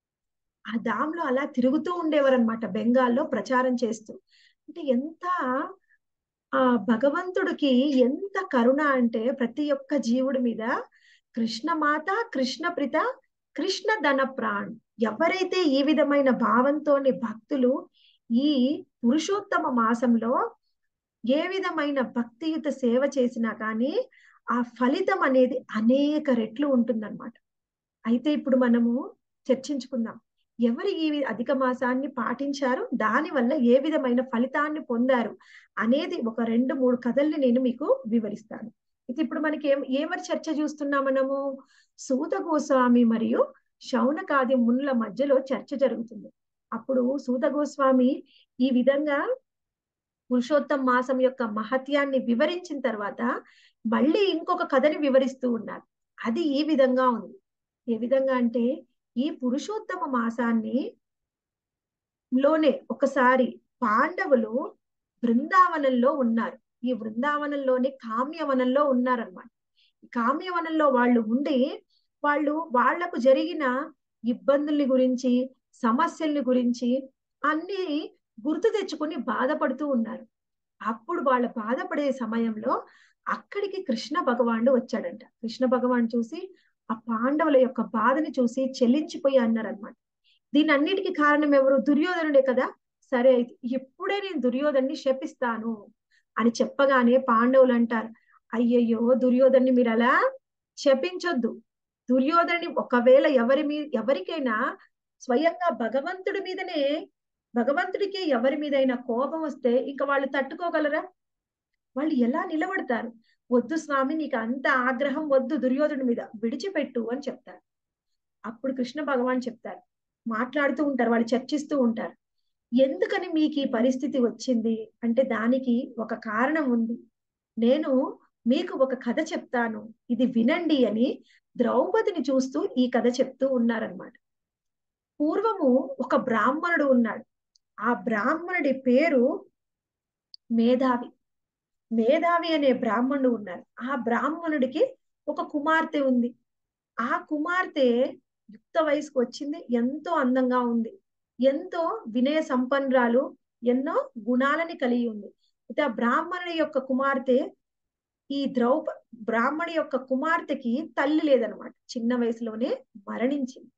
ఆ ధాంలో అలా తిరుగుతూ ఉండేవారు అనమాట, బెంగాల్లో ప్రచారం చేస్తూ. అంటే ఎంత భగవంతుడికి ఎంత కరుణ అంటే ప్రతి ఒక్క జీవుడి మీద కృష్ణమాత, కృష్ణప్రిత, కృష్ణ ధన ప్రాణ్. ఎవరైతే ఈ విధమైన భావంతోని భక్తులు ఈ పురుషోత్తమ మాసంలో ఏ విధమైన భక్తియుత సేవ చేసినా కానీ ఆ ఫలితం అనేది అనేక రెట్లు ఉంటుందన్నమాట. అయితే ఇప్పుడు మనము చర్చించుకుందాం. ఎవరు ఈ అధిక మాసాన్ని పాటించారు, దాని వల్ల ఏ విధమైన ఫలితాన్ని పొందారు అనేది ఒక 2-3 కథల్ని నేను మీకు వివరిస్తాను. అయితే ఇప్పుడు మనకి ఎవరి చర్చ చూస్తున్నాం మనము? సూత గోస్వామి మరియు శౌనకాది మునుల మధ్యలో చర్చ జరుగుతుంది. అప్పుడు సూత గోస్వామి ఈ విధంగా పురుషోత్తం మాసం యొక్క మహత్యాన్ని వివరించిన తర్వాత మళ్ళీ ఇంకొక కథని వివరిస్తూ ఉన్నారు. అది ఈ విధంగా ఉంది. ఏ విధంగా అంటే, ఈ పురుషోత్తమ మాసాన్ని లోనే ఒకసారి పాండవులు బృందావనంలో ఉన్నారు. ఈ బృందావనంలోనే కామ్యవనంలో ఉన్నారనమాట. కామ్యవనంలో వాళ్ళు ఉండి వాళ్లకు జరిగిన ఇబ్బందుల్ని గురించి, సమస్యల్ని గురించి అన్ని గుర్తు తెచ్చుకొని బాధపడుతూ ఉన్నారు. అప్పుడు వాళ్ళ బాధపడే సమయంలో అక్కడికి కృష్ణ భగవానుడు వచ్చాడంట. కృష్ణ భగవాన్ చూసి ఆ పాండవుల యొక్క బాధని చూసి చెల్లించిపోయి అన్నారనమాట. దీని అన్నిటికీ కారణం ఎవరు? దుర్యోధనుడే కదా. సరే అయితే ఇప్పుడే నేను దుర్యోధన్ని శపిస్తాను అని చెప్పగానే పాండవులు అంటారు, అయ్యయ్యో దుర్యోధన్ని మీరు అలా శపించొద్దు. దుర్యోధని ఒకవేళ ఎవరికైనా స్వయంగా భగవంతుడికి ఎవరి మీదైనా కోపం వస్తే ఇంకా వాళ్ళు తట్టుకోగలరా? వాళ్ళు ఎలా నిలబడతారు? వద్దు స్వామి, నీకు అంత ఆగ్రహం వద్దు దుర్యోధనుడి మీద, విడిచిపెట్టు అని చెప్తారు. అప్పుడు కృష్ణ భగవాన్ చెప్తారు, మాట్లాడుతూ ఉంటారు, వాళ్ళు చర్చిస్తూ ఉంటారు. ఎందుకని మీకు ఈ పరిస్థితి వచ్చింది అంటే దానికి ఒక కారణం ఉంది. నేను మీకు ఒక కథ చెప్తాను, ఇది వినండి అని ద్రౌపదిని చూస్తూ ఈ కథ చెప్తూ ఉన్నారనమాట. పూర్వము ఒక బ్రాహ్మణుడు ఉన్నాడు. ఆ బ్రాహ్మణుడి పేరు మేధావి. మేధావి అనే బ్రాహ్మణుడు ఉన్నారు. ఆ బ్రాహ్మణుడికి ఒక కుమార్తె ఉంది. ఆ కుమార్తె యుక్త వయసుకు వచ్చింది. ఎంతో అందంగా ఉంది, ఎంతో వినయ సంపన్నురాలు, ఎన్నో గుణాలని కలిగి ఉంది. అయితే ఆ బ్రాహ్మణుడి యొక్క కుమార్తె ఈ బ్రాహ్మణి యొక్క కుమార్తెకి తల్లి లేదనమాట. చిన్న వయసులోనే మరణించింది.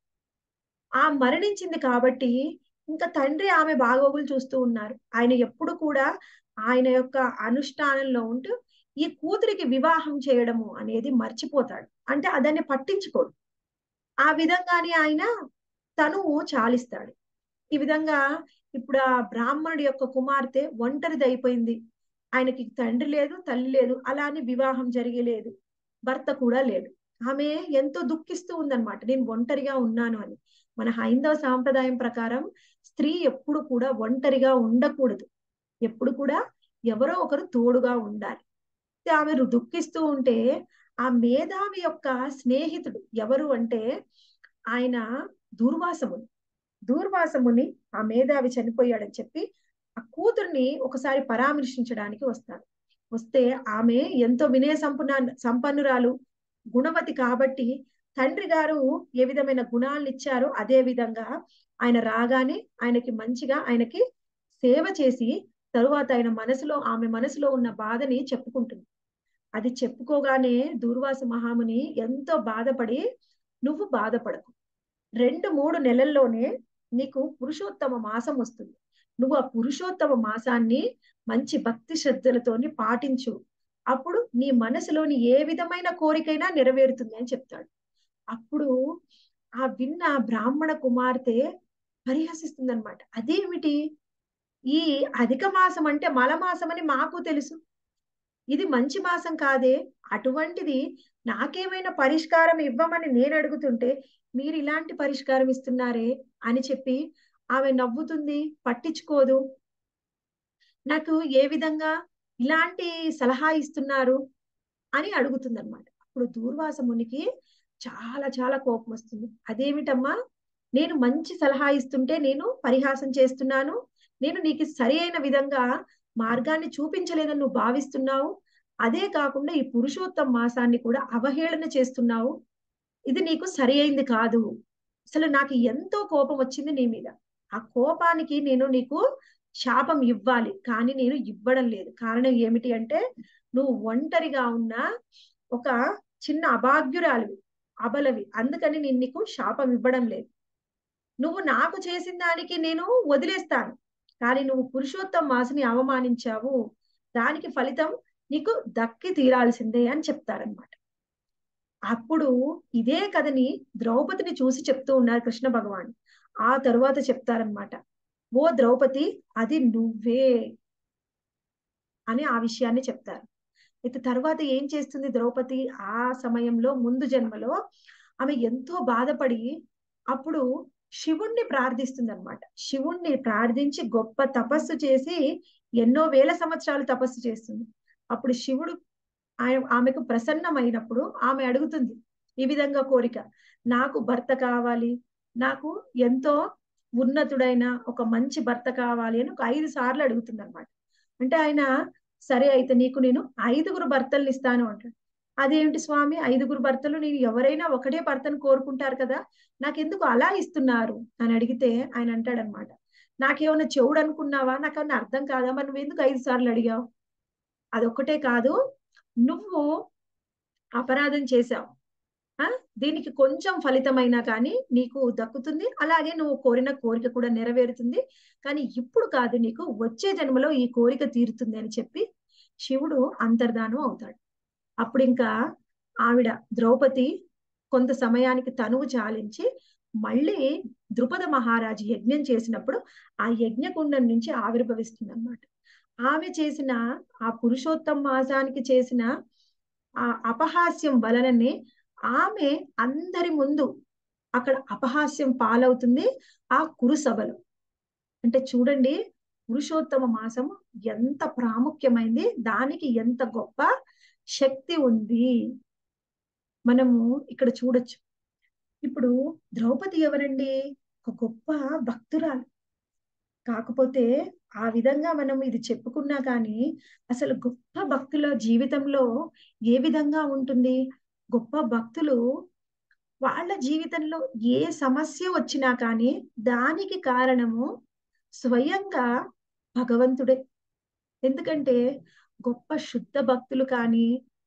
ఆ మరణించింది కాబట్టి ఇంకా తండ్రి ఆమె బాగోగులు చూస్తూ ఉన్నారు. ఆయన ఎప్పుడు కూడా ఆయన యొక్క అనుష్ఠానంలో ఉంటూ ఈ కూతురికి వివాహం చేయడము అనేది మర్చిపోతాడు. అంటే అదాన్ని పట్టించుకోడు. ఆ విధంగానే ఆయన తనువు చాలిస్తాడు. ఈ విధంగా ఇప్పుడు ఆ బ్రాహ్మణుడి యొక్క కుమార్తె ఒంటరిది అయిపోయింది. ఆయనకి తండ్రి లేదు, తల్లి లేదు, అలా అని వివాహం జరిగలేదు, భర్త కూడా లేడు. ఆమె ఎంతో దుఃఖిస్తూ ఉందన్నమాట, నేను ఒంటరిగా ఉన్నాను అని. మన హైందవ సాంప్రదాయం ప్రకారం స్త్రీ ఎప్పుడు కూడా ఒంటరిగా ఉండకూడదు. ఎప్పుడు కూడా ఎవరో ఒకరు తోడుగా ఉండాలి. ఆమె దుఃఖిస్తూ ఉంటే ఆ మేధావి యొక్క స్నేహితుడు ఎవరు అంటే ఆయన దూర్వాసముని. దూర్వాసముని ఆ మేధావి చనిపోయాడని చెప్పి ఆ కూతుర్ని ఒకసారి పరామర్శించడానికి వస్తాడు. వస్తే ఆమె ఎంతో వినయ సంపన్నురాలు, గుణవతి కాబట్టి తండ్రి గారు ఏ విధమైన గుణాలను ఇచ్చారో అదే విధంగా ఆయన రాగానే ఆయనకి సేవ చేసి తరువాత ఆమె మనసులో ఉన్న బాధని చెప్పుకుంటుంది. అది చెప్పుకోగానే దూర్వాస మహాముని ఎంతో బాధపడి, నువ్వు బాధపడకు, 2-3 నెలల్లోనే నీకు పురుషోత్తమ మాసం వస్తుంది. నువ్వు ఆ పురుషోత్తమ మాసాన్ని మంచి భక్తి శ్రద్ధలతోని పాటించు. అప్పుడు నీ మనసులోని ఏ విధమైన కోరికైనా నెరవేరుతుంది అని చెప్తాడు. అప్పుడు ఆ విన్న బ్రాహ్మణ కుమార్తె పరిహసిస్తుందన్నమాట. అదేమిటి, ఈ అధిక మాసం అంటే మలమాసం అని మాకు తెలుసు, ఇది మంచి మాసం కాదే, అటువంటిది నాకేమైనా పరిష్కారం ఇవ్వమని నేను అడుగుతుంటే మీరు ఇలాంటి పరిష్కారం ఇస్తున్నారే అని చెప్పి ఆమె నవ్వుతుంది, పట్టించుకోదు. నాకు ఏ విధంగా ఇలాంటి సలహా ఇస్తున్నారు అని అడుగుతుందన్నమాట. అప్పుడు దూర్వాస మునికి చాలా చాలా కోపం వస్తుంది. అదేమిటమ్మా, నేను మంచి సలహా ఇస్తుంటే నేను పరిహాసం చేస్తున్నాను, నేను నీకు సరి అయిన విధంగా మార్గాన్ని చూపించలేదని నువ్వు భావిస్తున్నావు, అదే కాకుండా ఈ పురుషోత్తమ మాసాన్ని కూడా అవహేళన చేస్తున్నావు, ఇది నీకు సరి అయింది కాదు. అసలు నాకు ఎంతో కోపం వచ్చింది నీ మీద. ఆ కోపానికి నేను నీకు శాపం ఇవ్వాలి, కానీ నేను ఇవ్వడం లేదు. కారణం ఏమిటి అంటే, నువ్వు ఒంటరిగా ఉన్న ఒక చిన్న అభాగ్యురాలివి, అబలవి, అందుకని నేను నీకు శాపం ఇవ్వడం లేదు. నువ్వు నాకు చేసిన దానికి నేను వదిలేస్తాను, కానీ నువ్వు పురుషోత్తం మాసుని అవమానించావు, దానికి ఫలితం నీకు దక్కి తీరాల్సిందే అని చెప్తారనమాట. అప్పుడు ఇదే కథని ద్రౌపదిని చూసి చెప్తూ ఉన్నారు కృష్ణ భగవాన్. ఆ తరువాత చెప్తారనమాట, ఓ ద్రౌపది, అది నువ్వే అని ఆ విషయాన్ని చెప్తారు. అయితే తర్వాత ఏం చేస్తుంది ద్రౌపది? ఆ సమయంలో ముందు జన్మలో ఆమె ఎంతో బాధపడి అప్పుడు శివుణ్ణి ప్రార్థిస్తుంది అనమాట. శివుణ్ణి ప్రార్థించి గొప్ప తపస్సు చేసి ఎన్నో వేల సంవత్సరాలు తపస్సు చేస్తుంది. అప్పుడు శివుడు ఆమెకు ప్రసన్నమైనప్పుడు ఆమె అడుగుతుంది ఈ విధంగా కోరిక, నాకు భర్త కావాలి, నాకు ఎంతో ఉన్నతుడైన ఒక మంచి భర్త కావాలి అని ఒక 5 సార్లు అడుగుతుంది అనమాట. అంటే ఆయన, సరే అయితే నీకు నేను 5గురు భర్తల్ని ఇస్తాను అంటాడు. అదేమిటి స్వామి 5గురు భర్తలు, నేను ఎవరైనా ఒకటే భర్తను కోరుకుంటారు కదా, నాకెందుకు అలా ఇస్తున్నారు అని అడిగితే ఆయన అంటాడనమాట, నాకేమన్నా చెవుడు అనుకున్నావా, నాకేమన్నా అర్థం కాదా, మరి నువ్వెందుకు 5 సార్లు అడిగావు? అదొక్కటే కాదు, నువ్వు అపరాధం చేశావు, ఆ దీనికి కొంచెం ఫలితమైనా కానీ నీకు దక్కుతుంది, అలాగే నువ్వు కోరిన కోరిక కూడా నెరవేరుతుంది, కానీ ఇప్పుడు కాదు, నీకు వచ్చే జన్మలో ఈ కోరిక తీరుతుంది అని చెప్పి శివుడు అంతర్ధానం అవుతాడు. అప్పుడు ఇంకా ఆవిడ ద్రౌపది కొంత సమయానికి తనువు చాలించి మళ్ళీ ద్రుపద మహారాజు యజ్ఞం చేసినప్పుడు ఆ యజ్ఞకుండం నుంచి ఆవిర్భవిస్తుంది అన్నమాట. ఆమె చేసిన ఆ పురుషోత్తమ మాసానికి చేసిన ఆ అపహాస్యం వలననే ఆమె అందరి ముందు అక్కడ అపహాస్యం పాలవుతుంది ఆ కురు సభలో. అంటే చూడండి, పురుషోత్తమ మాసం ఎంత ప్రాముఖ్యమైంది, దానికి ఎంత గొప్ప శక్తి ఉంది మనము ఇక్కడ చూడొచ్చు. ఇప్పుడు ద్రౌపది ఎవరండి? ఒక గొప్ప భక్తురాలు. కాకపోతే ఆ విధంగా మనం ఇది చెప్పుకున్నా కానీ అసలు గొప్ప భక్తుల జీవితంలో ఏ విధంగా ఉంటుంది? గొప్ప భక్తులు వాళ్ళ జీవితంలో ఏ సమస్య వచ్చినా కానీ దానికి కారణము స్వయంగా భగవంతుడే. ఎందుకంటే గొప్ప శుద్ధ భక్తులు కానీ,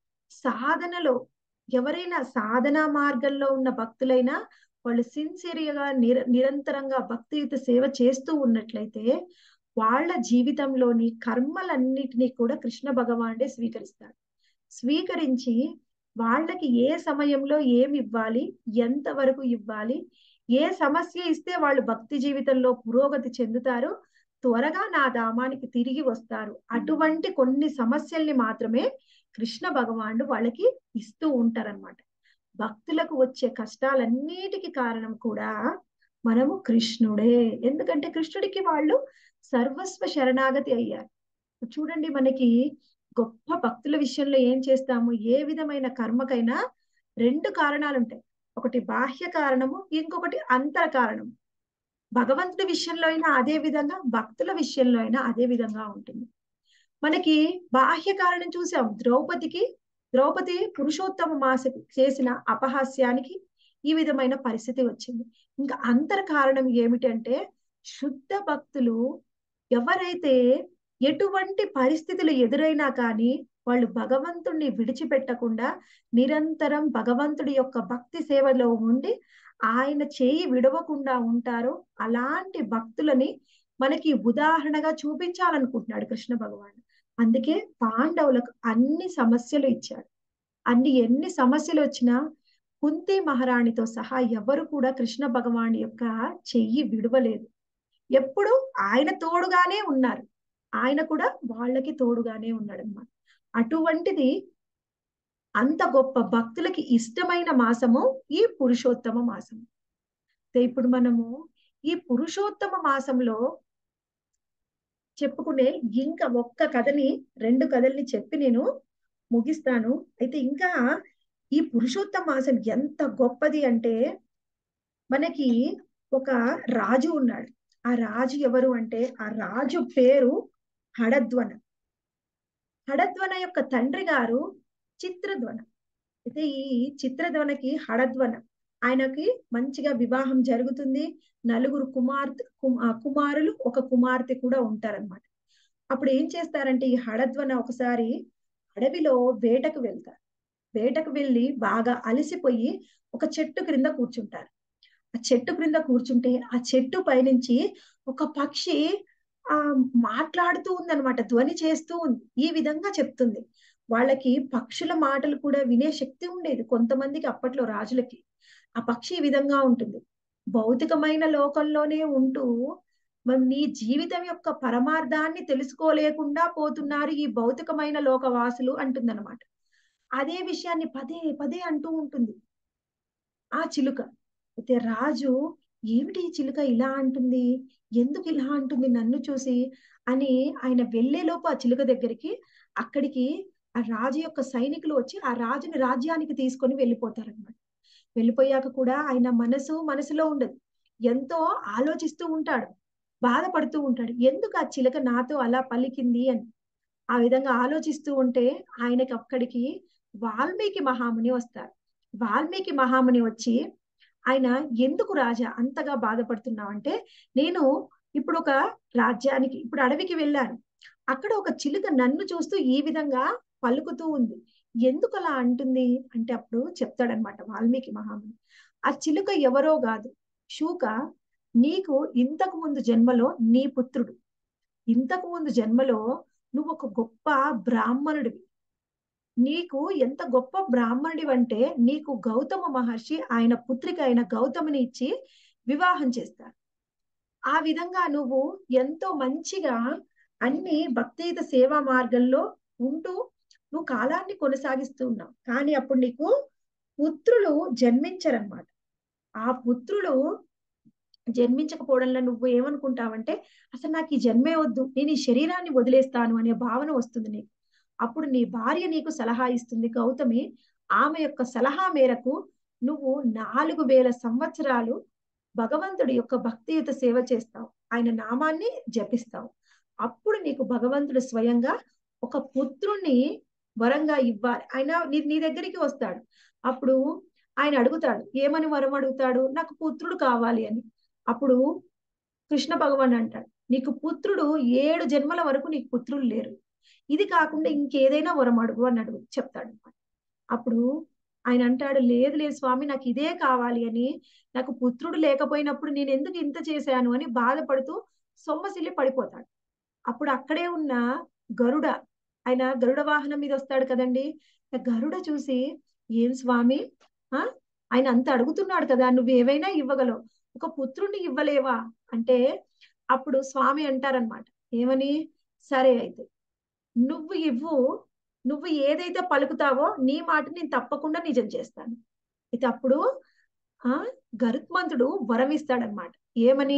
సాధనలో ఎవరైనా సాధనా మార్గంలో ఉన్న భక్తులైనా వాళ్ళు సిన్సియర్గా నిరంతరంగా భక్తియుత సేవ చేస్తూ ఉన్నట్లయితే వాళ్ళ జీవితంలోని కర్మలన్నిటినీ కూడా కృష్ణ భగవానుడే స్వీకరిస్తాడు. స్వీకరించి వాళ్ళకి ఏ సమయంలో ఏమి ఇవ్వాలి, ఎంత వరకు ఇవ్వాలి, ఏ సమస్య ఇస్తే వాళ్ళు భక్తి జీవితంలో పురోగతి చెందుతారు, త్వరగా నా ధామానికి తిరిగి వస్తారు, అటువంటి కొన్ని సమస్యల్ని మాత్రమే కృష్ణ భగవానుడు వాళ్ళకి ఇస్తూ ఉంటారన్నమాట. భక్తులకు వచ్చే కష్టాలన్నిటికీ కారణం కూడా మనము కృష్ణుడే. ఎందుకంటే కృష్ణుడికి వాళ్ళు సర్వస్వ శరణాగతి అయ్యారు. చూడండి, మనకి గొప్ప భక్తుల విషయంలో ఏం చేస్తాము, ఏ విధమైన కర్మకైనా 2 కారణాలు ఉంటాయి. ఒకటి బాహ్య కారణము, ఇంకొకటి అంతర కారణం. భగవంతుడి విషయంలో అయినా అదే విధంగా, భక్తుల విషయంలో అయినా అదే విధంగా ఉంటుంది. మనకి బాహ్య కారణం చూసాం, ద్రౌపది పురుషోత్తమ మాసకి చేసిన అపహాస్యానికి ఈ విధమైన పరిస్థితి వచ్చింది. ఇంకా అంతర్ కారణం ఏమిటంటే శుద్ధ భక్తులు ఎవరైతే ఎటువంటి పరిస్థితులు ఎదురైనా కానీ వాళ్ళు భగవంతుణ్ణి విడిచిపెట్టకుండా నిరంతరం భగవంతుడి యొక్క భక్తి సేవలో ఉండి ఆయన చేయి విడవకుండా ఉంటారో అలాంటి భక్తులని మనకి ఉదాహరణగా చూపించాలనుకుంటున్నాడు కృష్ణ భగవాన్. అందుకే పాండవులకు అన్ని సమస్యలు ఇచ్చాడు. ఎన్ని సమస్యలు వచ్చినా కుంతి మహారాణితో సహా ఎవరు కూడా కృష్ణ భగవాన్ యొక్క చెయ్యి విడవలేదు. ఎప్పుడు ఆయన తోడుగానే ఉన్నారు, ఆయన కూడా వాళ్ళకి తోడుగానే ఉన్నాడు అన్నమాట. అటువంటిది అంత గొప్ప భక్తులకి ఇష్టమైన మాసము ఈ పురుషోత్తమ మాసము. ఇప్పుడు మనము ఈ పురుషోత్తమ మాసంలో చెప్పుకునే ఇంకా ఒక్క కథని 2 కథల్ని చెప్పి నేను ముగిస్తాను. అయితే ఇంకా ఈ పురుషోత్తమ మాసం ఎంత గొప్పది అంటే మనకి ఒక రాజు ఉన్నాడు. ఆ రాజు ఎవరు అంటే ఆ రాజు పేరు హడధ్వన. హడధ్వన యొక్క తండ్రి గారు చిత్రధ్వన. అయితే ఈ చిత్రధ్వనకి హడధ్వన ఆయనకి మంచిగా వివాహం జరుగుతుంది. 4 కుమారులు, ఒక కుమార్తె కూడా ఉంటారన్నమాట. అప్పుడు ఏం చేస్తారంటే ఈ హడధ్వన ఒకసారి అడవిలో వేటకు వెళ్తారు. వేటకు వెళ్ళి బాగా అలసిపోయి ఒక చెట్టు క్రింద కూర్చుంటారు. ఆ చెట్టు క్రింద కూర్చుంటే ఆ చెట్టు పైనుంచి ఒక పక్షి ఆ మాట్లాడుతూ ఉందన్నమాట. ధ్వని చేస్తూ ఉంది. ఈ విధంగా చెప్తుంది. వాళ్ళకి పక్షుల మాటలు కూడా వినే శక్తి ఉండేది. కొంతమందికి అప్పట్లో రాజులకి. ఆ పక్షి ఈ విధంగా ఉంటుంది. భౌతికమైన లోకంలోనే ఉంటూ మరి నీ జీవితం యొక్క పరమార్థాన్ని తెలుసుకోలేకుండా పోతున్నారు ఈ భౌతికమైన లోకవాసులు అంటుందన్నమాట. అదే విషయాన్ని పదే పదే అంటూ ఉంటుంది ఆ చిలుక. అయితే రాజు ఏమిటి ఈ చిలుక ఇలా అంటుంది? ఎందుకు ఇలా అంటుంది నన్ను చూసి? అని ఆయన వెళ్ళేలోపు ఆ చిలుక దగ్గరికి అక్కడికి ఆ రాజు యొక్క సైనికులు వచ్చి ఆ రాజుని రాజ్యానికి తీసుకొని వెళ్ళిపోతారన్నమాట. వెళ్ళిపోయాక కూడా ఆయన మనసులో ఉండదు. ఎంతో ఆలోచిస్తూ ఉంటాడు. బాధపడుతూ ఉంటాడు. ఎందుకు ఆ చిలక నాతో అలా పలికింది అని. ఆ విధంగా ఆలోచిస్తూ ఉంటే ఆయనకి అక్కడికి వాల్మీకి మహాముని వస్తారు. వాల్మీకి మహాముని వచ్చి ఆయన ఎందుకు రాజా అంతగా బాధపడుతున్నావంటే, నేను ఇప్పుడు ఒక రాజ్యానికి ఇప్పుడు అడవికి వెళ్ళాను. అక్కడ ఒక చిలుక నన్ను చూస్తూ ఈ విధంగా పలుకుతూ ఉంది. ఎందుకలా అంటుంది? అంటే అప్పుడు చెప్తాడన్నమాట వాల్మీకి మహాముని. ఆ చిలుక ఎవరో గాదు. శూక నీకు ఇంతకు ముందు జన్మలో నీ పుత్రుడు. ఇంతకు ముందు జన్మలో నువ్వొక గొప్ప బ్రాహ్మణుడివి. నీకు ఎంత గొప్ప బ్రాహ్మణుడివంటే నీకు గౌతమ మహర్షి ఆయన పుత్రిక అయిన గౌతమిని ఇచ్చి వివాహం చేస్తారు. ఆ విధంగా నువ్వు ఎంతో మంచిగా అన్ని భక్తియుత సేవా మార్గంలో ఉంటూ నువ్వు కాలాన్ని కొనసాగిస్తూ ఉన్నావు. కానీ అప్పుడు నీకు పుత్రులు జన్మించరన్నమాట. ఆ పుత్రులు జన్మించకపోవడంలో నువ్వు ఏమనుకుంటావంటే, అసలు నాకు ఈ జన్మే వద్దు. నేను ఈ శరీరాన్ని వదిలేస్తాను అనే భావన వస్తుంది నీకు. అప్పుడు నీ భార్య నీకు సలహా ఇస్తుంది గౌతమి. ఆమె యొక్క సలహా మేరకు నువ్వు 4000 సంవత్సరాలు భగవంతుడి యొక్క భక్తియుత సేవ చేస్తావు. ఆయన నామాన్ని జపిస్తావు. అప్పుడు నీకు భగవంతుడు స్వయంగా ఒక పుత్రుణ్ణి వరంగా ఇవ్వాలి. ఆయన నీ దగ్గరికి వస్తాడు. అప్పుడు ఆయన అడుగుతాడు. ఏమని వరం అడుగుతాడు? నాకు పుత్రుడు కావాలి అని. అప్పుడు కృష్ణ భగవాన్ అంటాడు. నీకు పుత్రుడు 7 జన్మల వరకు నీకు పుత్రులు లేరు. ఇది కాకుండా ఇంకేదైనా వరం అడుగు అని చెప్తాడు. అప్పుడు ఆయన అంటాడు, లేదు లేదు స్వామి నాకు ఇదే కావాలి అని. నాకు పుత్రుడు లేకపోయినప్పుడు నేను ఎందుకు ఇంత చేశాను అని బాధపడుతూ సొమ్మసిల్లి పడిపోతాడు. అప్పుడు అక్కడే ఉన్న గరుడ, ఆయన గరుడ వాహనం మీద వస్తాడు కదండి. గరుడ చూసి ఏం స్వామి ఆ ఆయన అంత అడుగుతున్నాడు కదా నువ్వు ఏవైనా ఇవ్వగలవు, ఒక పుత్రుణ్ణి ఇవ్వలేవా అంటే అప్పుడు స్వామి అంటారనమాట. ఏమని? సరే అయితే నువ్వు ఇవ్వు, నువ్వు ఏదైతే పలుకుతావో నీ మాట నేను తప్పకుండా నిజం చేస్తాను. అయితే అప్పుడు ఆ గరుత్మంతుడు వరం ఇస్తాడనమాట. ఏమని?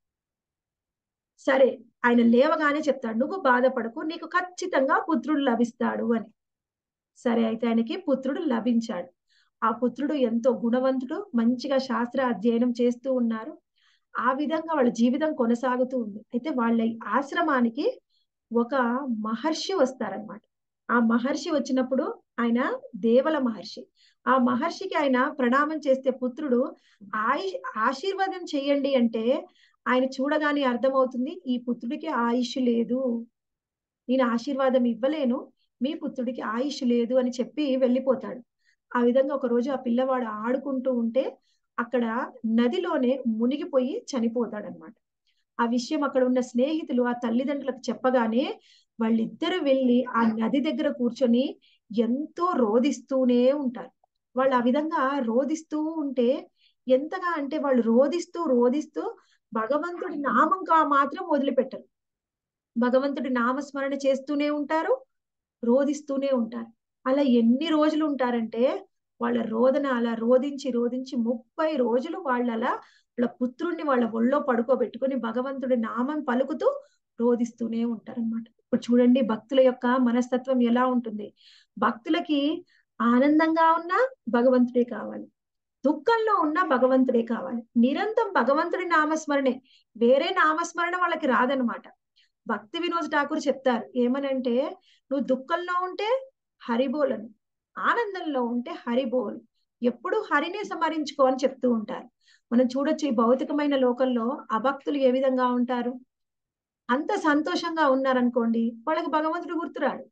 సరే ఆయన లేవగానే చెప్తాడు, నువ్వు బాధపడకు నీకు ఖచ్చితంగా పుత్రుడు లభిస్తాడు అని. సరే అయితే ఆయనకి పుత్రుడు లభించాడు. ఆ పుత్రుడు ఎంతో గుణవంతుడు, మంచిగా శాస్త్ర అధ్యయనం చేస్తూ ఉన్నారు. ఆ విధంగా వాళ్ళ జీవితం కొనసాగుతూ ఉంది. అయితే వాళ్ళ ఆశ్రమానికి ఒక మహర్షి వస్తారనమాట. ఆ మహర్షి వచ్చినప్పుడు ఆయన దేవల మహర్షి. ఆ మహర్షికి ఆయన ప్రణామం చేస్తే పుత్రుడు ఆశీర్వాదం చేయండి అంటే ఆయన చూడగానే అర్థమవుతుంది ఈ పుత్రుడికి ఆయుష్ లేదు. నేను ఆశీర్వాదం ఇవ్వలేను. మీ పుత్రుడికి ఆయుష్ లేదు అని చెప్పి వెళ్ళిపోతాడు. ఆ విధంగా ఒకరోజు ఆ పిల్లవాడు ఆడుకుంటూ ఉంటే అక్కడ నదిలోనే మునిగిపోయి చనిపోతాడనమాట. ఆ విషయం అక్కడ ఉన్న స్నేహితులు ఆ తల్లిదండ్రులకు చెప్పగానే వాళ్ళిద్దరూ వెళ్ళి ఆ నది దగ్గర కూర్చొని ఎంతో రోదిస్తూనే ఉంటారు. వాళ్ళు ఆ విధంగా రోదిస్తూ ఉంటే ఎంతగా అంటే వాళ్ళు రోదిస్తూ రోదిస్తూ భగవంతుడి నామం మాత్రం వదిలిపెట్టరు. భగవంతుడి నామస్మరణ చేస్తూనే ఉంటారు, రోదిస్తూనే ఉంటారు. అలా ఎన్ని రోజులు ఉంటారంటే వాళ్ళ రోదన అలా రోదించి రోదించి 30 రోజులు వాళ్ళలా వాళ్ళ పుత్రుణ్ణి వాళ్ళ ఒళ్ళో పడుకోబెట్టుకొని భగవంతుడి నామం పలుకుతూ రోదిస్తూనే ఉంటారన్నమాట. ఇప్పుడు చూడండి భక్తుల యొక్క మనస్తత్వం ఎలా ఉంటుంది. భక్తులకి ఆనందంగా ఉన్నా భగవంతుడే కావాలి. దుఃఖంలో ఉన్నా భగవంతుడే కావాలి. నిరంతరం భగవంతుడి నామస్మరణే. వేరే నామస్మరణ వాళ్ళకి రాదనమాట. భక్తి వినోద్ ఠాకూర్ చెప్తారు. ఏమనంటే నువ్వు దుఃఖంలో ఉంటే హరిబోలను, ఆనందంలో ఉంటే హరిబోల్. ఎప్పుడు హరినే స్మరించుకో అని చెప్తూ ఉంటారు. మనం చూడొచ్చు ఈ భౌతికమైన లోకంలో అభక్తులు ఏ విధంగా ఉంటారు. అంత సంతోషంగా ఉన్నారనుకోండి వాళ్ళకి భగవంతుడు గుర్తురాడు.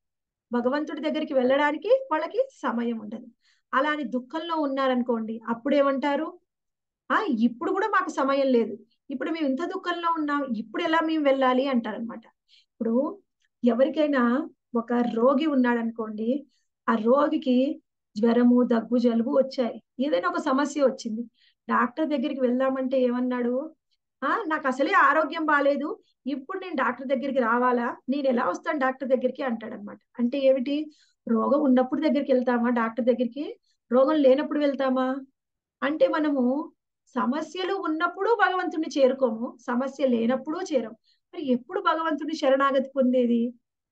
భగవంతుడి దగ్గరికి వెళ్ళడానికి వాళ్ళకి సమయం ఉండదు. అలా అని దుఃఖంలో ఉన్నారనుకోండి, అప్పుడేమంటారు? ఆ ఇప్పుడు కూడా మాకు సమయం లేదు, ఇప్పుడు మేము ఇంత దుఃఖంలో ఉన్నాం, ఇప్పుడు ఎలా మేము వెళ్ళాలి అంటారనమాట. ఇప్పుడు ఎవరికైనా ఒక రోగి ఉన్నాడు అనుకోండి, ఆ రోగికి జ్వరము, దగ్గు, జలుబు వచ్చాయి, ఏదైనా ఒక సమస్య వచ్చింది, డాక్టర్ దగ్గరికి వెళ్దామంటే ఏమన్నాడు? నాకు అసలే ఆరోగ్యం బాగాలేదు, ఇప్పుడు నేను డాక్టర్ దగ్గరికి రావాలా, నేను ఎలా వస్తాను డాక్టర్ దగ్గరికి అంటాడనమాట. అంటే ఏమిటి? రోగం ఉన్నప్పుడు దగ్గరికి వెళ్తామా డాక్టర్ దగ్గరికి? రోగం లేనప్పుడు వెళ్తామా? అంటే మనము సమస్యలు ఉన్నప్పుడు భగవంతుని చేరుకోము, సమస్య లేనప్పుడు చేరం. మరి ఎప్పుడు భగవంతుని శరణాగతి పొందేది?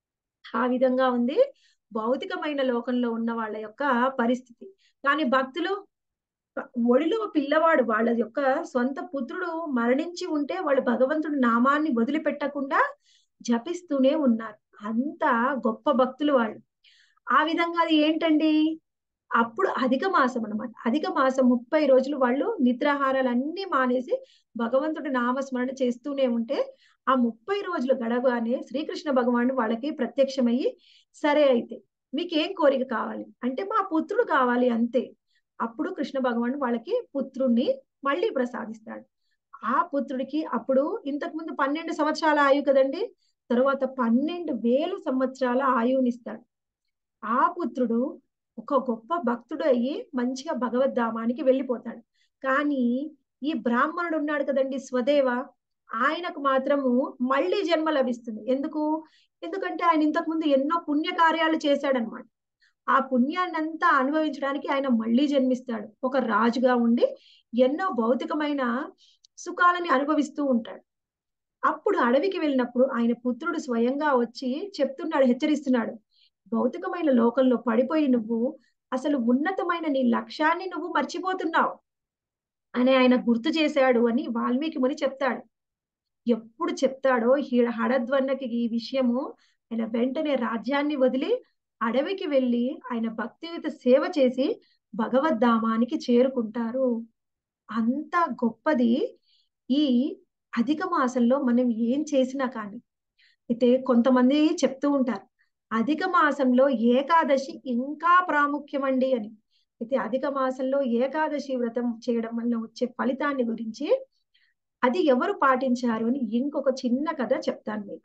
ఆ విధంగా ఉంది భౌతికమైన లోకంలో ఉన్న వాళ్ళ యొక్క పరిస్థితి. కానీ భక్తులు, ఒడిలో పిల్లవాడు వాళ్ళ యొక్క సొంత పుత్రుడు మరణించి ఉంటే వాళ్ళు భగవంతుడి నామాన్ని వదిలిపెట్టకుండా జపిస్తూనే ఉన్నారు. అంత గొప్ప భక్తులు వాళ్ళు. ఆ విధంగా అది ఏంటండి? అప్పుడు అధిక మాసం అన్నమాట. అధిక మాసం 30 రోజులు వాళ్ళు నిద్రాహారాలన్నీ మానేసి భగవంతుడి నామస్మరణ చేస్తూనే ఉంటే, ఆ 30 రోజులు గడవగానే శ్రీకృష్ణ భగవానుడు వాళ్ళకి ప్రత్యక్షమయ్యి, సరే అయితే మీకేం కోరిక కావాలి అంటే, మా పుత్రుడు కావాలి అంతే. అప్పుడు కృష్ణ భగవానుడు వాళ్ళకి పుత్రుణ్ణి మళ్ళీ ప్రసాదిస్తాడు. ఆ పుత్రుడికి అప్పుడు ఇంతకు ముందు 12 సంవత్సరాల ఆయువు కదండి, తరువాత 12,000 సంవత్సరాల ఆయువునిస్తాడు. ఆ పుత్రుడు ఒక గొప్ప భక్తుడు అయ్యి మంచిగా భగవద్ధామానికి వెళ్ళిపోతాడు. కానీ ఈ బ్రాహ్మణుడు ఉన్నాడు కదండి, స్వదేవ, ఆయనకు మాత్రము మళ్ళీ జన్మ లభిస్తుంది. ఎందుకు? ఎందుకంటే ఆయన ఇంతకు ముందు ఎన్నో పుణ్య కార్యాలు చేశాడనమాట. ఆ పుణ్యాన్నంతా అనుభవించడానికి ఆయన మళ్ళీ జన్మిస్తాడు. ఒక రాజుగా ఉండి ఎన్నో భౌతికమైన సుఖాలని అనుభవిస్తూ ఉంటాడు. అప్పుడు అడవికి వెళ్ళినప్పుడు ఆయన పుత్రుడు స్వయంగా వచ్చి చెప్తున్నాడు, హెచ్చరిస్తున్నాడు. భౌతికమైన లోకంలో పడిపోయి నువ్వు అసలు ఉన్నతమైన నీ లక్ష్యాన్ని నువ్వు మర్చిపోతున్నావు అని ఆయన గుర్తు చేశాడు అని వాల్మీకి ముని చెప్తాడు. ఎప్పుడు చెప్తాడో హడధ్వన్నకి ఈ విషయము, ఆయన వెంటనే రాజ్యాన్ని వదిలి అడవికి వెళ్ళి ఆయన భక్తియుత సేవ చేసి భగవద్ధామానికి చేరుకుంటారు. అంత గొప్పది ఈ అధిక మాసంలో మనం ఏం చేసినా కానీ. అయితే కొంతమంది చెప్తూ ఉంటారు, అధిక మాసంలో ఏకాదశి ఇంకా ప్రాముఖ్యమండి అని. అయితే అధిక మాసంలో ఏకాదశి వ్రతం చేయడం వల్ల వచ్చే ఫలితాన్ని గురించి, అది ఎవరు పాటించారు అని ఇంకొక చిన్న కథ చెప్తాను మీకు.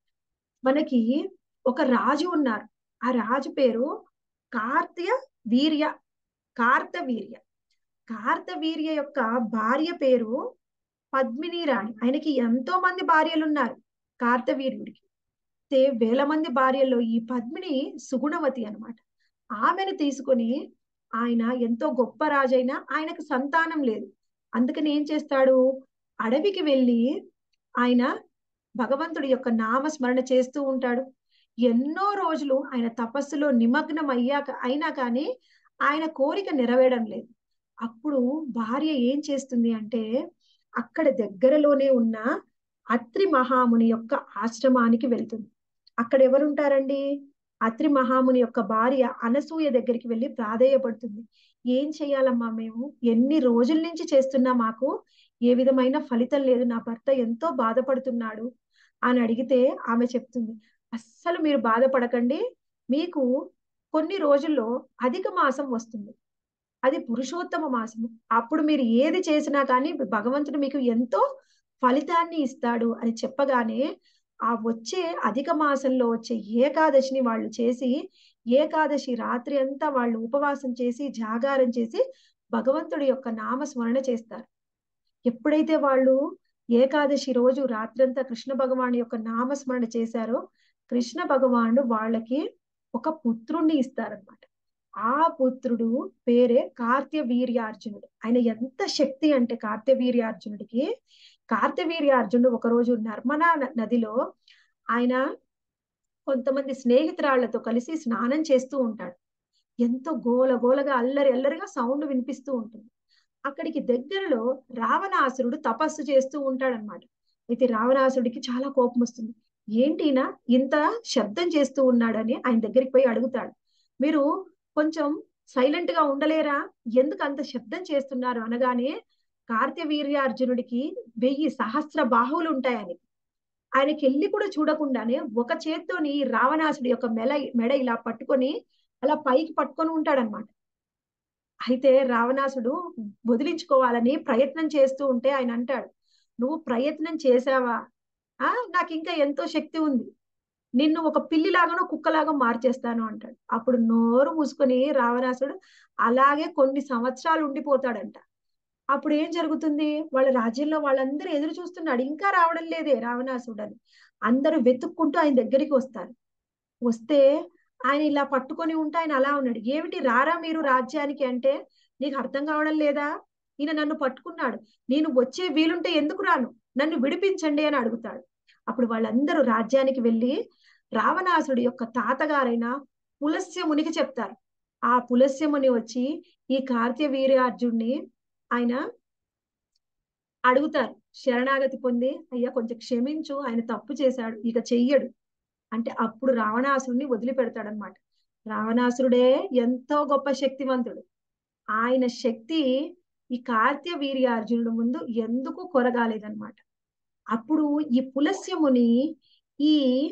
మనకి ఒక రాజు ఉన్నారు. ఆ రాజు పేరు కార్తీయ వీర్య. కార్తవీర్య. కార్తవీర్య యొక్క భార్య పేరు పద్మిని రాణి. ఆయనకి ఎంతో మంది భార్యలు ఉన్నారు కార్తవీర్యుడికి. అయితే వేల మంది భార్యల్లో ఈ పద్మిని సుగుణవతి అన్నమాట. ఆమెను తీసుకొని ఆయన ఎంతో గొప్ప రాజైనా ఆయనకు సంతానం లేదు. అందుకని ఏం చేస్తాడు? అడవికి వెళ్ళి ఆయన భగవంతుడి యొక్క నామస్మరణ చేస్తూ ఉంటాడు. ఎన్నో రోజులు ఆయన తపస్సులో నిమగ్నం అయినా కానీ ఆయన కోరిక నెరవేరడం లేదు. అప్పుడు భార్య ఏం చేస్తుంది అంటే, అక్కడ దగ్గరలోనే ఉన్న అత్రి మహాముని యొక్క ఆశ్రమానికి వెళ్తుంది. అక్కడ ఎవరుంటారండి? అత్రి మహాముని యొక్క భార్య అనసూయ దగ్గరికి వెళ్ళి ప్రాధేయపడుతుంది. ఏం చెయ్యాలమ్మా మేము? ఎన్ని రోజుల నుంచి చేస్తున్నా మాకు ఏ విధమైన ఫలితం లేదు, నా భర్త ఎంతో బాధపడుతున్నాడు అని అడిగితే ఆమె చెప్తుంది, అస్సలు మీరు బాధపడకండి, మీకు కొన్ని రోజుల్లో అధిక మాసం వస్తుంది, అది పురుషోత్తమ మాసము, అప్పుడు మీరు ఏది చేసినా కానీ భగవంతుడు మీకు ఎంతో ఫలితాన్ని ఇస్తాడు అని చెప్పగానే, ఆ వచ్చే అధిక మాసంలో వచ్చే ఏకాదశిని వాళ్ళు చేసి, ఏకాదశి రాత్రి అంతా వాళ్ళు ఉపవాసం చేసి జాగారం చేసి భగవంతుడి యొక్క నామస్మరణ చేస్తారు. ఎప్పుడైతే వాళ్ళు ఏకాదశి రోజు రాత్రంతా కృష్ణ భగవాను యొక్క నామస్మరణ చేశారో, కృష్ణ భగవానుడు వాళ్ళకి ఒక పుత్రుణ్ణి ఇస్తారనమాట. ఆ పుత్రుడు పేరే కార్త్యవీర్యార్జునుడు. ఆయన ఎంత శక్తి అంటే కార్త్యవీర్యార్జునుడికి, కార్త్యవీర్యార్జునుడు ఒకరోజు నర్మదా నదిలో ఆయన కొంతమంది స్నేహితురాళ్లతో కలిసి స్నానం చేస్తూ ఉంటాడు. ఎంతో గోలగోలగా అల్లరి అల్లరిగా సౌండ్ వినిపిస్తూ ఉంటుంది. అక్కడికి దగ్గరలో రావణాసురుడు తపస్సు చేస్తూ ఉంటాడనమాట. అయితే రావణాసురుడికి చాలా కోపం వస్తుంది. ఏంటినా ఇంత శబ్దం చేస్తూ ఉన్నాడని ఆయన దగ్గరికి పోయి అడుగుతాడు. మీరు కొంచెం సైలెంట్ గా ఉండలేరా, ఎందుకు అంత శబ్దం చేస్తున్నారు అనగానే, కార్త్యవీర్యార్జునుడికి 1000 సహస్ర బాహువులు ఉంటాయని, ఆయనకి వెళ్ళి కూడా చూడకుండానే ఒక చేత్తోని రావణాసుడి యొక్క మెడ ఇలా పట్టుకొని అలా పైకి పట్టుకొని ఉంటాడనమాట. అయితే రావణాసుడు వదిలించుకోవాలని ప్రయత్నం చేస్తూ ఉంటే ఆయన అంటాడు, నువ్వు ప్రయత్నం చేసావా? నాకు ఇంకా ఎంతో శక్తి ఉంది, నిన్ను ఒక పిల్లిలాగానో కుక్కలాగా మార్చేస్తాను అంటాడు. అప్పుడు నోరు మూసుకొని రావణాసుడు అలాగే కొన్ని సంవత్సరాలు ఉండిపోతాడంట. అప్పుడు ఏం జరుగుతుంది, వాళ్ళ రాజ్యంలో వాళ్ళందరూ ఎదురు చూస్తున్నాడు, ఇంకా రావడం లేదే రావణాసుడు అని. అందరూ వెతుక్కుంటూ ఆయన దగ్గరికి వస్తారు. వస్తే ఆయన ఇలా పట్టుకొని ఉంటే ఆయన అలా ఉన్నాడు. ఏమిటి రారా మీరు రాజ్యానికి అంటే, నీకు అర్థం కావడం లేదా, ఈయన నన్ను పట్టుకున్నాడు, నేను వచ్చే వీలుంటే ఎందుకు రాను, నన్ను విడిపించండి అని అడుగుతాడు. అప్పుడు వాళ్ళందరూ రాజ్యానికి వెళ్ళి రావణాసుడి యొక్క తాతగారైన పులస్త్యమునికి చెప్తారు. ఆ పులస్త్యముని వచ్చి ఈ కార్త్యవీర్యార్జున్ని ఆయన అడుగుతారు, శరణాగతి పొంది, అయ్యా కొంచెం క్షమించు, ఆయన తప్పు చేశాడు, ఇక చెయ్యడు అంటే అప్పుడు రావణాసురుడిని వదిలిపెడతాడనమాట. రావణాసురుడే ఎంతో గొప్ప శక్తివంతుడు. ఆయన శక్తి ఈ కార్త్యవీర్యార్జునుడు ముందు ఎందుకు కొరగాలేదన్నమాట. అప్పుడు ఈ పులస్యముని ఈ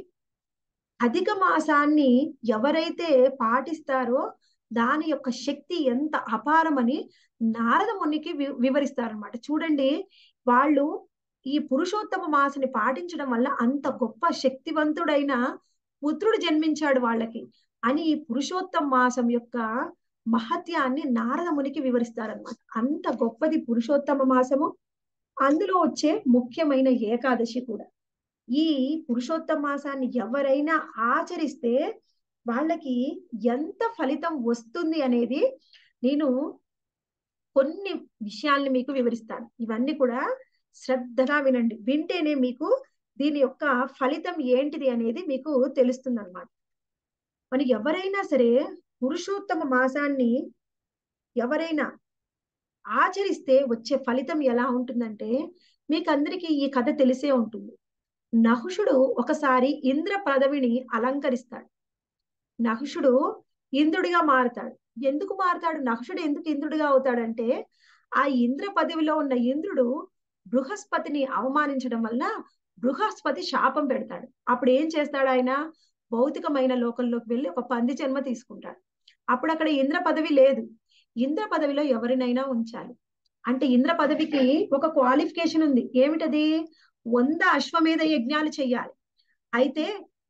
అధిక మాసాన్ని ఎవరైతే పాటిస్తారో దాని యొక్క శక్తి ఎంత అపారమని నారద మునికి వివరిస్తారనమాట. చూడండి, వాళ్ళు ఈ పురుషోత్తమ మాసని పాటించడం వల్ల అంత గొప్ప శక్తివంతుడైన పుత్రుడు జన్మించాడు వాళ్ళకి అని ఈ పురుషోత్తమ మాసం యొక్క మహత్యాన్ని నారద మునికి వివరిస్తారనమాట. అంత గొప్పది పురుషోత్తమ మాసము. అందులో వచ్చే ముఖ్యమైన ఏకాదశి కూడా. ఈ పురుషోత్తమ మాసాన్ని ఎవరైనా ఆచరిస్తే వాళ్ళకి ఎంత ఫలితం వస్తుంది అనేది నేను కొన్ని విషయాల్ని మీకు వివరిస్తాను. ఇవన్నీ కూడా శ్రద్ధగా వినండి, వింటేనే మీకు దీని యొక్క ఫలితం ఏంటిది అనేది మీకు తెలుస్తుంది అనమాట. మరి ఎవరైనా సరే పురుషోత్తమ మాసాన్ని ఎవరైనా ఆచరిస్తే వచ్చే ఫలితం ఎలా ఉంటుందంటే, మీకు అందరికీ ఈ కథ తెలిసే ఉంటుంది. నహుషుడు ఒకసారి ఇంద్ర పదవిని అలంకరిస్తాడు. నహుషుడు ఇంద్రుడిగా మారుతాడు. ఎందుకు మారుతాడు, నహుషుడు ఎందుకు ఇంద్రుడిగా అవుతాడంటే, ఆ ఇంద్ర పదవిలో ఉన్న ఇంద్రుడు బృహస్పతిని అవమానించడం వల్ల బృహస్పతి శాపం పెడతాడు. అప్పుడు ఏం చేస్తాడు, ఆయన భౌతికమైన లోకంలోకి వెళ్ళి ఒక పంది జన్మ తీసుకుంటాడు. అప్పుడు అక్కడ ఇంద్ర పదవి లేదు. ఇంద్ర పదవిలో ఎవరినైనా ఉంచాలి అంటే ఇంద్ర పదవికి ఒక క్వాలిఫికేషన్ ఉంది. ఏమిటది, 100 అశ్వమేధ యజ్ఞాలు చెయ్యాలి. అయితే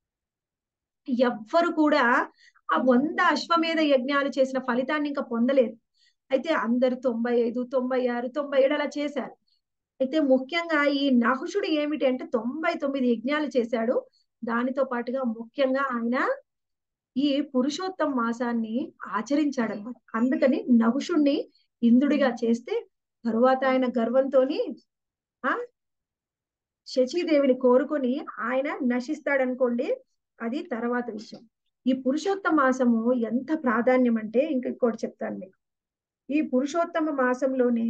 ఎవ్వరు కూడా ఆ 100 అశ్వమేధ యజ్ఞాలు చేసిన ఫలితాన్ని ఇంకా పొందలేదు. అయితే అందరు 95, 96, 97 అలా చేశారు. అయితే ముఖ్యంగా ఈ నహుషుడు ఏమిటి అంటే 99 యజ్ఞాలు చేశాడు. దానితో పాటుగా ముఖ్యంగా ఆయన ఈ పురుషోత్తమ మాసాన్ని ఆచరించాడనమాట. అందుకని నహుషుణ్ణి ఇంద్రుడిగా చేస్తే తరువాత ఆయన గర్వంతోని ఆ శచీదేవిని కోరుకొని ఆయన నశిస్తాడనుకోండి, అది తర్వాత విషయం. ఈ పురుషోత్తమ మాసము ఎంత ప్రాధాన్యం అంటే ఇంకోటి చెప్తాను మీకు. ఈ పురుషోత్తమ మాసంలోనే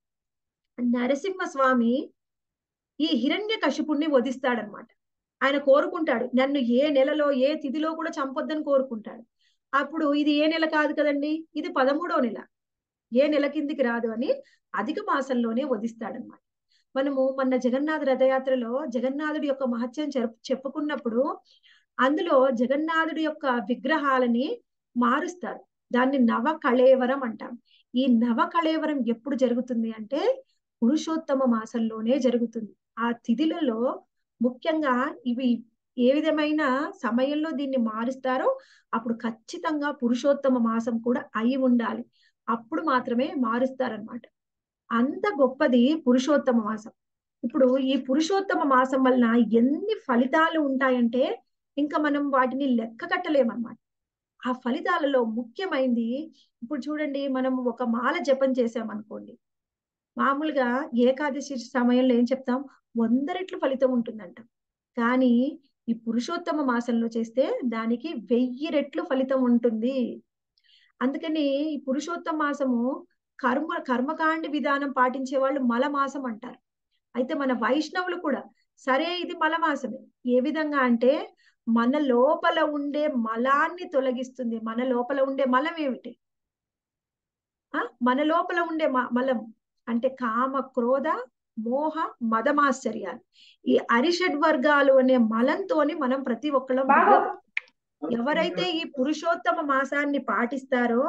నరసింహస్వామి ఈ హిరణ్య కశిపుణ్ణి వధిస్తాడనమాట. ఆయన కోరుకుంటాడు, నన్ను ఏ నెలలో ఏ తిథిలో కూడా చంపొద్దని కోరుకుంటాడు. అప్పుడు ఇది ఏ నెల కాదు కదండి, ఇది 13వ నెల, ఏ నెల కిందికి రాదు అని అధిక మాసంలోనే వధిస్తాడనమాట. మనము మొన్న జగన్నాథ రథయాత్రలో జగన్నాథుడి యొక్క మహత్యం చెప్పుకున్నప్పుడు అందులో జగన్నాథుడి యొక్క విగ్రహాలని మారుస్తారు. దాన్ని నవ కళేవరం అంటాం. ఈ నవ కళేవరం ఎప్పుడు జరుగుతుంది అంటే పురుషోత్తమ మాసంలోనే జరుగుతుంది. ఆ తిథులలో ముఖ్యంగా ఇవి ఏ విధమైన సమయంలో దీన్ని మారుస్తారో అప్పుడు ఖచ్చితంగా పురుషోత్తమ మాసం కూడా అయి ఉండాలి. అప్పుడు మాత్రమే మారుస్తారనమాట. అంత గొప్పది పురుషోత్తమ మాసం. ఇప్పుడు ఈ పురుషోత్తమ మాసం వలన ఎన్ని ఫలితాలు ఉంటాయంటే ఇంకా మనం వాటిని లెక్క కట్టలేమన్నమాట. ఆ ఫలితాలలో ముఖ్యమైనది, ఇప్పుడు చూడండి, మనం ఒక మాల జపం చేసామనుకోండి, మామూలుగా ఏకాదశి సమయంలో ఏం చెప్తాం, 100 రెట్లు ఫలితం ఉంటుందంట. కానీ ఈ పురుషోత్తమ మాసంలో చేస్తే దానికి 1000 రెట్లు ఫలితం ఉంటుంది. అందుకని ఈ పురుషోత్తమ మాసము కర్మకాండ విధానం పాటించే వాళ్ళు మల మాసం అంటారు. అయితే మన వైష్ణవులు కూడా సరే ఇది మల మాసమే. ఏ విధంగా అంటే మన లోపల ఉండే మలాన్ని తొలగిస్తుంది. మన లోపల ఉండే మలం ఏమిటి, మన లోపల ఉండే మలం అంటే కామ క్రోధ మోహ మదమాశ్చర్యాలు, ఈ అరిషడ్ వర్గాలు అనే మలంతోని మనం ప్రతి ఒక్కళ్ళం బాగా ఎవరైతే ఈ పురుషోత్తమ మాసాన్ని పాటిస్తారో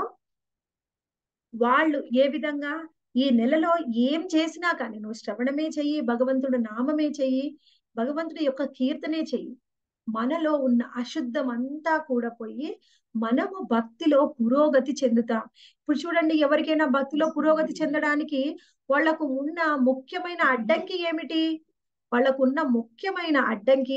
వాళ్ళు ఏ విధంగా ఈ నెలలో ఏం చేసినా కానీ నువ్వు శ్రవణమే చెయ్యి, భగవంతుడు నామమే చెయ్యి, భగవంతుడి యొక్క కీర్తనే చెయ్యి, మనలో ఉన్న అశుద్ధం అంతా కూడా పోయి మనము భక్తిలో పురోగతి చెందుతాం. ఇప్పుడు చూడండి, ఎవరికైనా భక్తిలో పురోగతి చెందడానికి వాళ్లకు ఉన్న ముఖ్యమైన అడ్డంకి ఏమిటి? వాళ్ళకున్న ముఖ్యమైన అడ్డంకి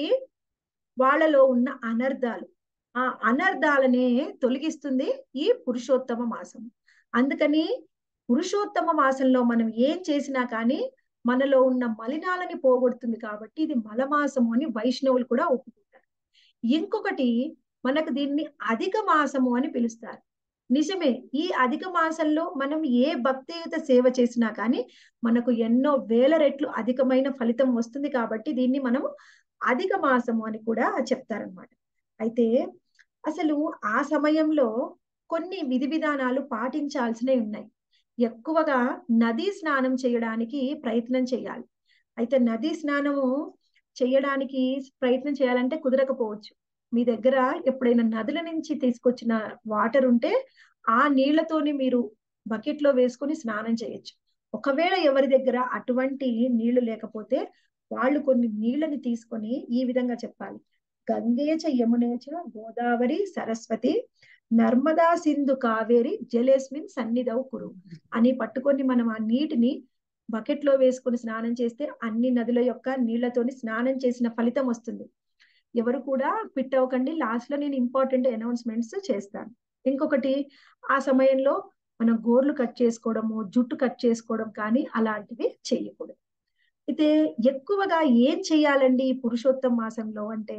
వాళ్ళలో ఉన్న అనర్థాలు. ఆ అనర్థాలనే తొలగిస్తుంది ఈ పురుషోత్తమ మాసం. అందుకని పురుషోత్తమ మాసంలో మనం ఏం చేసినా కానీ మనలో ఉన్న మలినాలని పోగొడుతుంది కాబట్టి ఇది మలమాసము అని వైష్ణవులు కూడా ఒప్పుకుంటారు. ఇంకొకటి, మనకు దీన్ని అధిక మాసము అని పిలుస్తారు. నిజమే, ఈ అధిక మాసంలో మనం ఏ భక్తియుత సేవ చేసినా కానీ మనకు ఎన్నో వేల రెట్లు అధికమైన ఫలితం వస్తుంది కాబట్టి దీన్ని మనము అధిక మాసము అని కూడా చెప్తారనమాట. అయితే అసలు ఆ సమయంలో కొన్ని విధి విధానాలు పాటించాల్సినవి ఉన్నాయి. ఎక్కువగా నదీ స్నానం చేయడానికి ప్రయత్నం చేయాలి. అయితే నదీ స్నానము చేయడానికి ప్రయత్నం చేయాలంటే కుదరకపోవచ్చు. మీ దగ్గర ఎప్పుడైనా నదుల నుంచి తీసుకొచ్చిన వాటర్ ఉంటే ఆ నీళ్లతోని మీరు బకెట్ లో వేసుకొని స్నానం చేయొచ్చు. ఒకవేళ ఎవరి దగ్గర అటువంటి నీళ్లు లేకపోతే వాళ్ళు కొన్ని నీళ్ళని తీసుకొని ఈ విధంగా చెప్పాలి: గంగేచ యమునేచ గోదావరి సరస్వతి నర్మదా సింధు కావేరి జలేస్మిన్ సన్నిధౌ కురు అని పట్టుకొని మనం ఆ నీటిని బకెట్ లో వేసుకొని స్నానం చేస్తే అన్ని నదుల యొక్క నీళ్లతోని స్నానం చేసిన ఫలితం వస్తుంది. ఎవరు కూడా క్విట్ అవ్వకండి, లాస్ట్ లో నేను ఇంపార్టెంట్ అనౌన్స్మెంట్స్ చేస్తాను. ఇంకొకటి, ఆ సమయంలో మనం గోర్లు కట్ చేసుకోవడము, జుట్టు కట్ చేసుకోవడం కానీ అలాంటివి చేయకూడదు. అయితే ఎక్కువగా ఏం చేయాలండి ఈ పురుషోత్తమ మాసంలో అంటే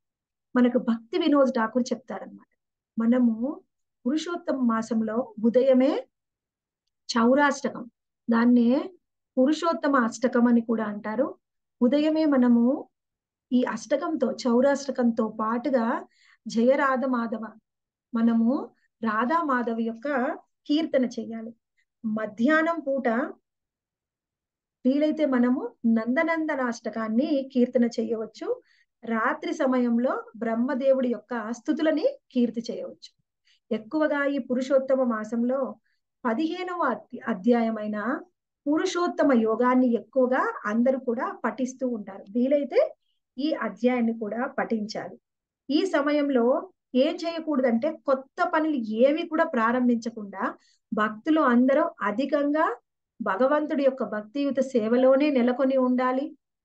మనకు భక్తి వినోద్ ఠాకూర్ చెప్తారనమాట. మనము పురుషోత్తమ మాసంలో ఉదయమే చౌరాష్టకం, దాన్నే పురుషోత్తమ అష్టకం అని కూడా అంటారు. ఉదయమే మనము ఈ అష్టకంతో, చౌరాష్టకంతో పాటుగా జయ రాధ మాధవ, మనము రాధా మాధవ యొక్క కీర్తన చెయ్యాలి. మధ్యాహ్నం పూట వీలైతే మనము నందనందనాష్టకాన్ని కీర్తన చేయవచ్చు. రాత్రి సమయంలో బ్రహ్మదేవుడి యొక్క స్తుతులని కీర్తి చేయవచ్చు. ఎక్కువగా ఈ పురుషోత్తమ మాసంలో 15వ అధ్యాయమైన పురుషోత్తమ యోగాన్ని ఎక్కువగా అందరూ కూడా పఠిస్తూ ఉంటారు. వీలైతే ఈ అధ్యాయాన్ని కూడా పఠించాలి. ఈ సమయంలో ఏం చేయకూడదంటే కొత్త పనులు ఏవి కూడా ప్రారంభించకుండా భక్తులు అందరూ అధికంగా భగవంతుడి యొక్క భక్తియుత సేవలోనే నెలకొని ఉండాలి.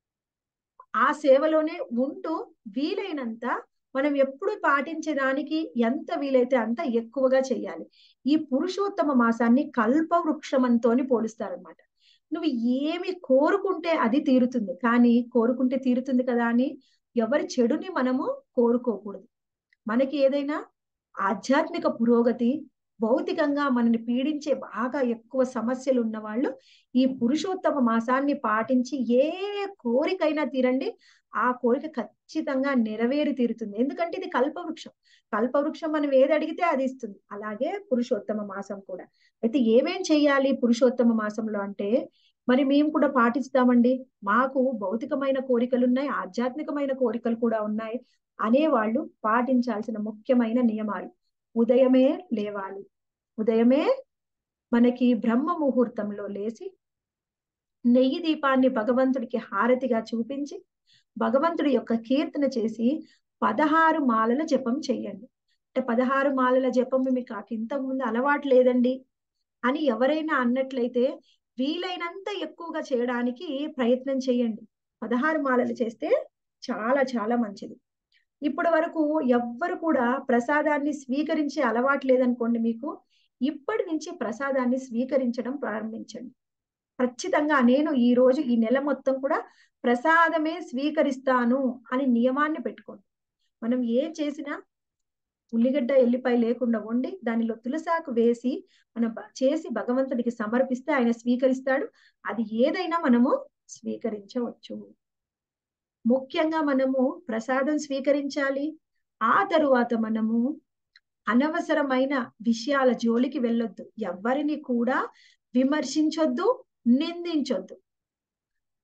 ఆ సేవలోనే ఉంటూ వీలైనంత మనం ఎప్పుడు పాటించేదానికి ఎంత వీలైతే అంత ఎక్కువగా చేయాలి. ఈ పురుషోత్తమ మాసాన్ని కల్పవృక్షమంతోని పోలుస్తారనమాట. నువ్వు ఏమి కోరుకుంటే అది తీరుతుంది, కానీ కోరుకుంటే తీరుతుంది కదా అని ఎవరి చెడుని మనము కోరుకోకూడదు. మనకి ఏదైనా ఆధ్యాత్మిక పురోగతి, భౌతికంగా మనని పీడించే బాగా ఎక్కువ సమస్యలు ఉన్న వాళ్ళు ఈ పురుషోత్తమ మాసాన్ని పాటించి ఏ కోరికైనా తీరండి, ఆ కోరిక ఖచ్చితంగా నెరవేరి తీరుతుంది. ఎందుకంటే ఇది కల్పవృక్షం. కల్పవృక్షం మనం ఏది అడిగితే అది ఇస్తుంది. అలాగే పురుషోత్తమ మాసం కూడా. అయితే ఏమేం చెయ్యాలి పురుషోత్తమ మాసంలో అంటే, మరి మేము కూడా పాటిస్తామండి, మాకు భౌతికమైన కోరికలు ఉన్నాయి, ఆధ్యాత్మికమైన కోరికలు కూడా ఉన్నాయి అనేవాళ్ళు పాటించాల్సిన ముఖ్యమైన నియమాలు: ఉదయమే లేవాలి. ఉదయమే మనకి బ్రహ్మ ముహూర్తంలో లేచి నెయ్యి దీపాన్ని భగవంతుడికి హారతిగా చూపించి భగవంతుడి యొక్క కీర్తన చేసి 16 మాలల జపం చెయ్యండి. అంటే 16 మాలల జపం మీకు ఇంతకు ముందు అలవాటు లేదండి అని ఎవరైనా అన్నట్లయితే వీలైనంత ఎక్కువగా చేయడానికి ప్రయత్నం చేయండి. 16 మాలలు చేస్తే చాలా చాలా మంచిది. ఇప్పటి వరకు ఎవ్వరు కూడా ప్రసాదాన్ని స్వీకరించే అలవాటు లేదనుకోండి మీకు, ఇప్పటి నుంచి ప్రసాదాన్ని స్వీకరించడం ప్రారంభించండి. ఖచ్చితంగా నేను ఈ రోజు ఈ నెల మొత్తం కూడా ప్రసాదమే స్వీకరిస్తాను అని నియమాన్ని పెట్టుకోండి. మనం ఏం చేసినా ఉల్లిగడ్డ ఎల్లిపాయ లేకుండా వండి దానిలో తులసాకు వేసి మనం చేసి భగవంతుడికి సమర్పిస్తే ఆయన స్వీకరిస్తాడు. అది ఏదైనా మనము స్వీకరించవచ్చు. ముఖ్యంగా మనము ప్రసాదం స్వీకరించాలి. ఆ తరువాత మనము అనవసరమైన విషయాల జోలికి వెళ్ళొద్దు. ఎవరిని కూడా విమర్శించొద్దు, నిందించొద్దు.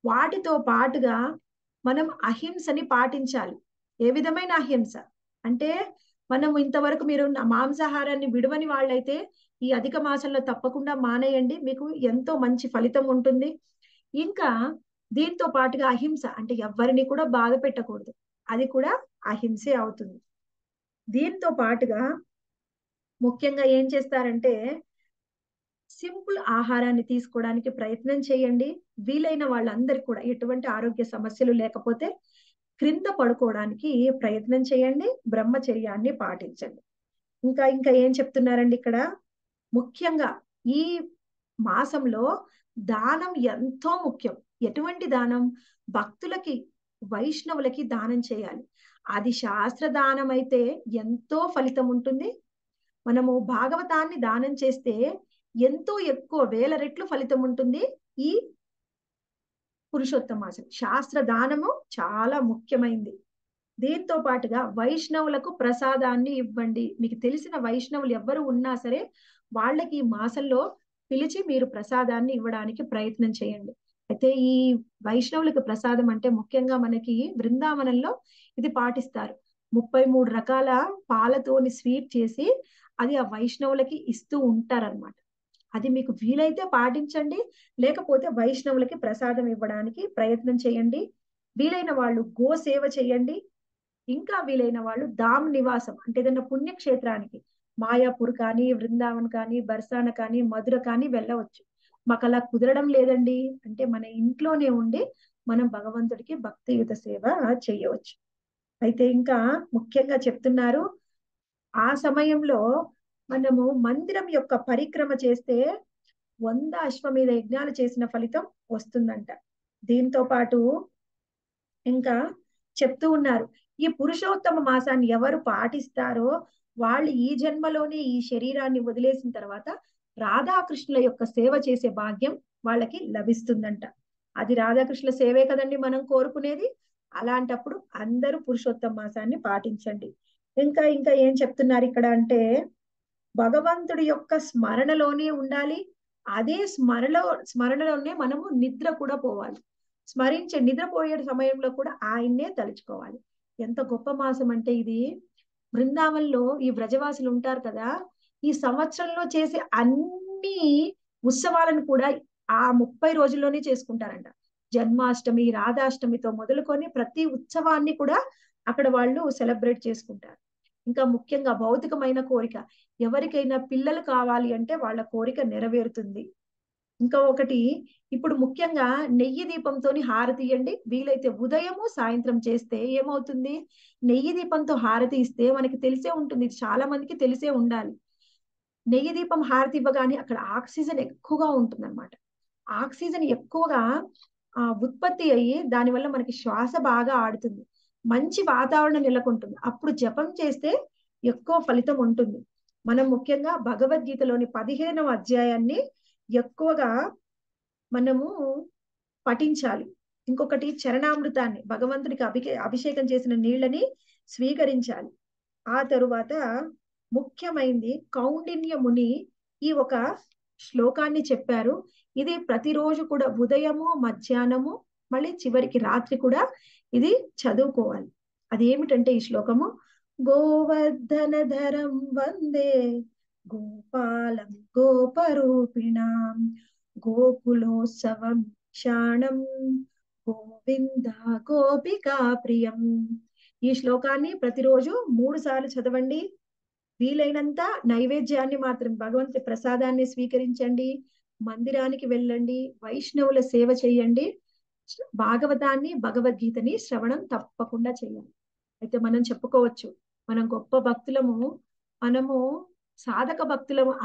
వాటితో పాటుగా మనం అహింసని పాటించాలి. ఏ విధమైన అహింస అంటే, మనం ఇంతవరకు మీరు మాంసాహారాన్ని విడవని వాళ్ళైతే ఈ అధిక మాసంలో తప్పకుండా మానేయండి. మీకు ఎంతో మంచి ఫలితం ఉంటుంది. ఇంకా దీంతో పాటుగా అహింస అంటే ఎవ్వరిని కూడా బాధ పెట్టకూడదు. అది కూడా అహింసే అవుతుంది. దీంతో పాటుగా ముఖ్యంగా ఏం చేస్తారంటే, సింపుల్ ఆహారాన్ని తీసుకోవడానికి ప్రయత్నం చేయండి. వీలైన వాళ్ళందరికీ కూడా ఎటువంటి ఆరోగ్య సమస్యలు లేకపోతే క్రింద పడుకోవడానికి ప్రయత్నం చేయండి. బ్రహ్మచర్యాన్ని పాటించండి. ఇంకా ఇంకా ఏం చెప్తున్నారండి ఇక్కడ? ముఖ్యంగా ఈ మాసంలో దానం ఎంతో ముఖ్యం. ఎటువంటి దానం? భక్తులకి, వైష్ణవులకి దానం చేయాలి. అది శాస్త్ర దానం అయితే ఎంతో ఫలితం ఉంటుంది. మనము భాగవతాన్ని దానం చేస్తే ఎంతో ఎక్కువ వేల రెట్లు ఫలితం ఉంటుంది. ఈ పురుషోత్తమ మాసం శాస్త్ర దానము చాలా ముఖ్యమైంది. దీంతో పాటుగా వైష్ణవులకు ప్రసాదాన్ని ఇవ్వండి. మీకు తెలిసిన వైష్ణవులు ఎవ్వరు ఉన్నా సరే వాళ్ళకి ఈ మాసంలో పిలిచి మీరు ప్రసాదాన్ని ఇవ్వడానికి ప్రయత్నం చేయండి. అయితే ఈ వైష్ణవులకు ప్రసాదం అంటే ముఖ్యంగా మనకి బృందావనంలో ఇది పాటిస్తారు. 33 రకాల పాలతోని స్వీట్ చేసి అది ఆ వైష్ణవులకి ఇస్తూ ఉంటారన్నమాట. అది మీకు వీలైతే పాటించండి. లేకపోతే వైష్ణవులకి ప్రసాదం ఇవ్వడానికి ప్రయత్నం చేయండి. వీలైన వాళ్ళు గో సేవ చేయండి. ఇంకా వీలైన వాళ్ళు ధామ్ నివాసం అంటే ఏదైనా పుణ్యక్షేత్రానికి మాయాపూర్ కానీ, వృందావన్ కానీ, బర్సాన కానీ, మధుర కానీ వెళ్ళవచ్చు. మాకు అలా కుదరడం లేదండి అంటే మన ఇంట్లోనే ఉండి మనం భగవంతుడికి భక్తియుత సేవ చేయవచ్చు. అయితే ఇంకా ముఖ్యంగా చెప్తున్నారు, ఆ సమయంలో మనము మందిరం యొక్క పరిక్రమ చేస్తే 100 అశ్వమేధ యజ్ఞాలు చేసిన ఫలితం వస్తుందంట. దీంతో పాటు ఇంకా చెప్తూ ఉన్నారు, ఈ పురుషోత్తమ మాసాన్ని ఎవరు పాటిస్తారో వాళ్ళు ఈ జన్మలోనే ఈ శరీరాన్ని వదిలేసిన తర్వాత రాధాకృష్ణుల యొక్క సేవ చేసే భాగ్యం వాళ్ళకి లభిస్తుందంట. అది రాధాకృష్ణుల సేవే కదండి మనం కోరుకునేది. అలాంటప్పుడు అందరూ పురుషోత్తమ మాసాన్ని పాటించండి. ఇంకా ఇంకా ఏం చెప్తున్నారు ఇక్కడ అంటే, భగవంతుడి యొక్క స్మరణలోనే ఉండాలి. అదే స్మరణలోనే మనము నిద్ర కూడా పోవాలి. నిద్రపోయే సమయంలో కూడా ఆయన్నే తలుచుకోవాలి. ఎంత గొప్ప మాసం అంటే ఇది. బృందావనంలో ఈ వ్రజవాసులు ఉంటారు కదా, ఈ సంవత్సరంలో చేసే అన్ని ఉత్సవాలను కూడా ఆ 30 రోజుల్లోనే చేసుకుంటారంట. జన్మాష్టమి, రాధాష్టమితో మొదలుకొని ప్రతి ఉత్సవాన్ని కూడా అక్కడ వాళ్ళు సెలబ్రేట్ చేసుకుంటారు. ఇంకా ముఖ్యంగా భౌతికమైన కోరిక, ఎవరికైనా పిల్లలు కావాలి అంటే వాళ్ళ కోరిక నెరవేరుతుంది. ఇంకా ఒకటి, ఇప్పుడు ముఖ్యంగా నెయ్యి దీపంతోని హారతి ఇయ్యండి. వీలైతే ఉదయము సాయంత్రం చేస్తే ఏమవుతుంది, నెయ్యి దీపంతో హారతి ఇస్తే మనకి తెలిసే ఉంటుంది, ఇది చాలా మందికి తెలిసే ఉండాలి. నెయ్యి దీపం హారతి ఇవ్వగానే అక్కడ ఆక్సిజన్ ఎక్కువగా ఉంటుంది అనమాట. ఆక్సిజన్ ఎక్కువగా ఉత్పత్తి అయ్యి దానివల్ల మనకి శ్వాస బాగా ఆడుతుంది. మంచి వాతావరణం నెలకొంటుంది. అప్పుడు జపం చేస్తే ఎక్కువ ఫలితం ఉంటుంది. మనం ముఖ్యంగా భగవద్గీతలోని 15వ అధ్యాయాన్ని ఎక్కువగా మనము పఠించాలి. ఇంకొకటి చరణామృతాన్ని, భగవంతుడికి అభిషేకం చేసిన నీళ్ళని స్వీకరించాలి. ఆ తరువాత ముఖ్యమైనది కౌండిన్య ముని ఈ ఒక శ్లోకాన్ని చెప్పారు. ఇది ప్రతిరోజు కూడా ఉదయము, మధ్యాహ్నము, మళ్ళీ చివరికి రాత్రి కూడా ఇది చదువుకోవాలి. అదేమిటంటే ఈ శ్లోకము, గోవర్ధనధరం వందే గోపాలం గోపరూపిణాం గోకులోత్సవం క్షాణం గోవింద గోపికా ప్రియం. ఈ శ్లోకాన్ని ప్రతిరోజు 3 సార్లు చదవండి. వీలైనంత నైవేద్యాన్ని మాత్రం, భగవంతుడి ప్రసాదాన్ని స్వీకరించండి. మందిరానికి వెళ్ళండి. వైష్ణవుల సేవ చేయండి. భాగవతాన్ని, భగవద్గీతని శ్రవణం తప్పకుండా చేయాలి. అయితే మనం చెప్పుకోవచ్చు, మనం గొప్ప భక్తులము, మనము సాధక భక్తులము.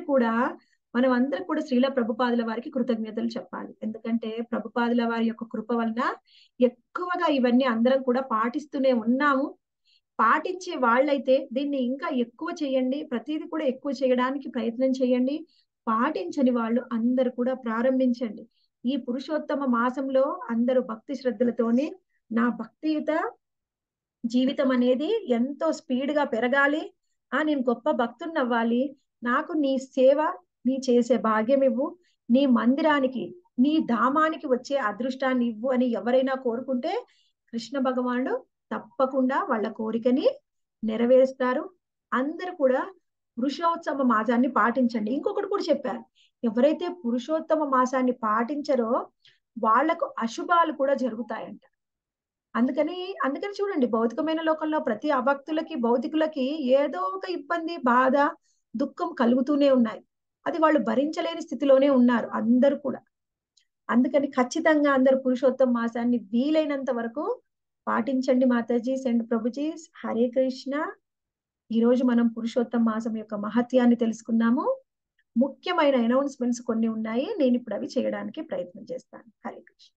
మనం అందరు కూడా శ్రీల ప్రభుపాదుల వారికి కృతజ్ఞతలు చెప్పాలి. ఎందుకంటే ప్రభుపాదుల వారి యొక్క కృప వలన ఎక్కువగా ఇవన్నీ అందరం కూడా పాటిస్తూనే ఉన్నాము. పాటించే వాళ్ళైతే దీన్ని ఇంకా ఎక్కువ చేయండి. ప్రతిదీ కూడా ఎక్కువ చేయడానికి ప్రయత్నం చేయండి. పాటించని వాళ్ళు అందరూ కూడా ప్రారంభించండి. ఈ పురుషోత్తమ మాసంలో అందరూ భక్తి శ్రద్ధలతోని నా భక్తియుత జీవితం అనేది ఎంతో స్పీడ్ గా పెరగాలి, నేను గొప్ప భక్తున్నవ్వాలి, నాకు నీ సేవ నీ చేసే భాగ్యం ఇవ్వు, నీ మందిరానికి నీ ధామానికి వచ్చే అదృష్టాన్ని ఇవ్వు అని ఎవరైనా కోరుకుంటే కృష్ణ భగవానుడు తప్పకుండా వాళ్ళ కోరికని నెరవేరుస్తారు. అందరూ కూడా పురుషోత్తమ మాసాన్ని పాటించండి. ఇంకొకటి కూడా చెప్పారు. ఎవరైతే పురుషోత్తమ మాసాన్ని పాటించరో వాళ్లకు అశుభాలు కూడా జరుగుతాయంట. అందుకని అందుకని చూడండి, భౌతికమైన లోకంలో ప్రతి అభక్తులకి, భౌతికులకి ఏదో ఒక ఇబ్బంది, బాధ, దుఃఖం కలుగుతూనే ఉన్నాయి. అది వాళ్ళు భరించలేని స్థితిలోనే ఉన్నారు అందరూ కూడా. అందుకని ఖచ్చితంగా అందరూ పురుషోత్తమ మాసాన్ని వీలైనంత వరకు పాటించండి. మాతాజీస్ అండ్ ప్రభుజీస్, హరే కృష్ణ. ఈ రోజు మనం పురుషోత్తమ మాసం యొక్క మహత్యాన్ని తెలుసుకున్నాము. ముఖ్యమైన అనౌన్స్మెంట్స్ కొన్ని ఉన్నాయి. నేను ఇప్పుడు అవి చేయడానికి ప్రయత్నం చేస్తాను. హరే కృష్ణ.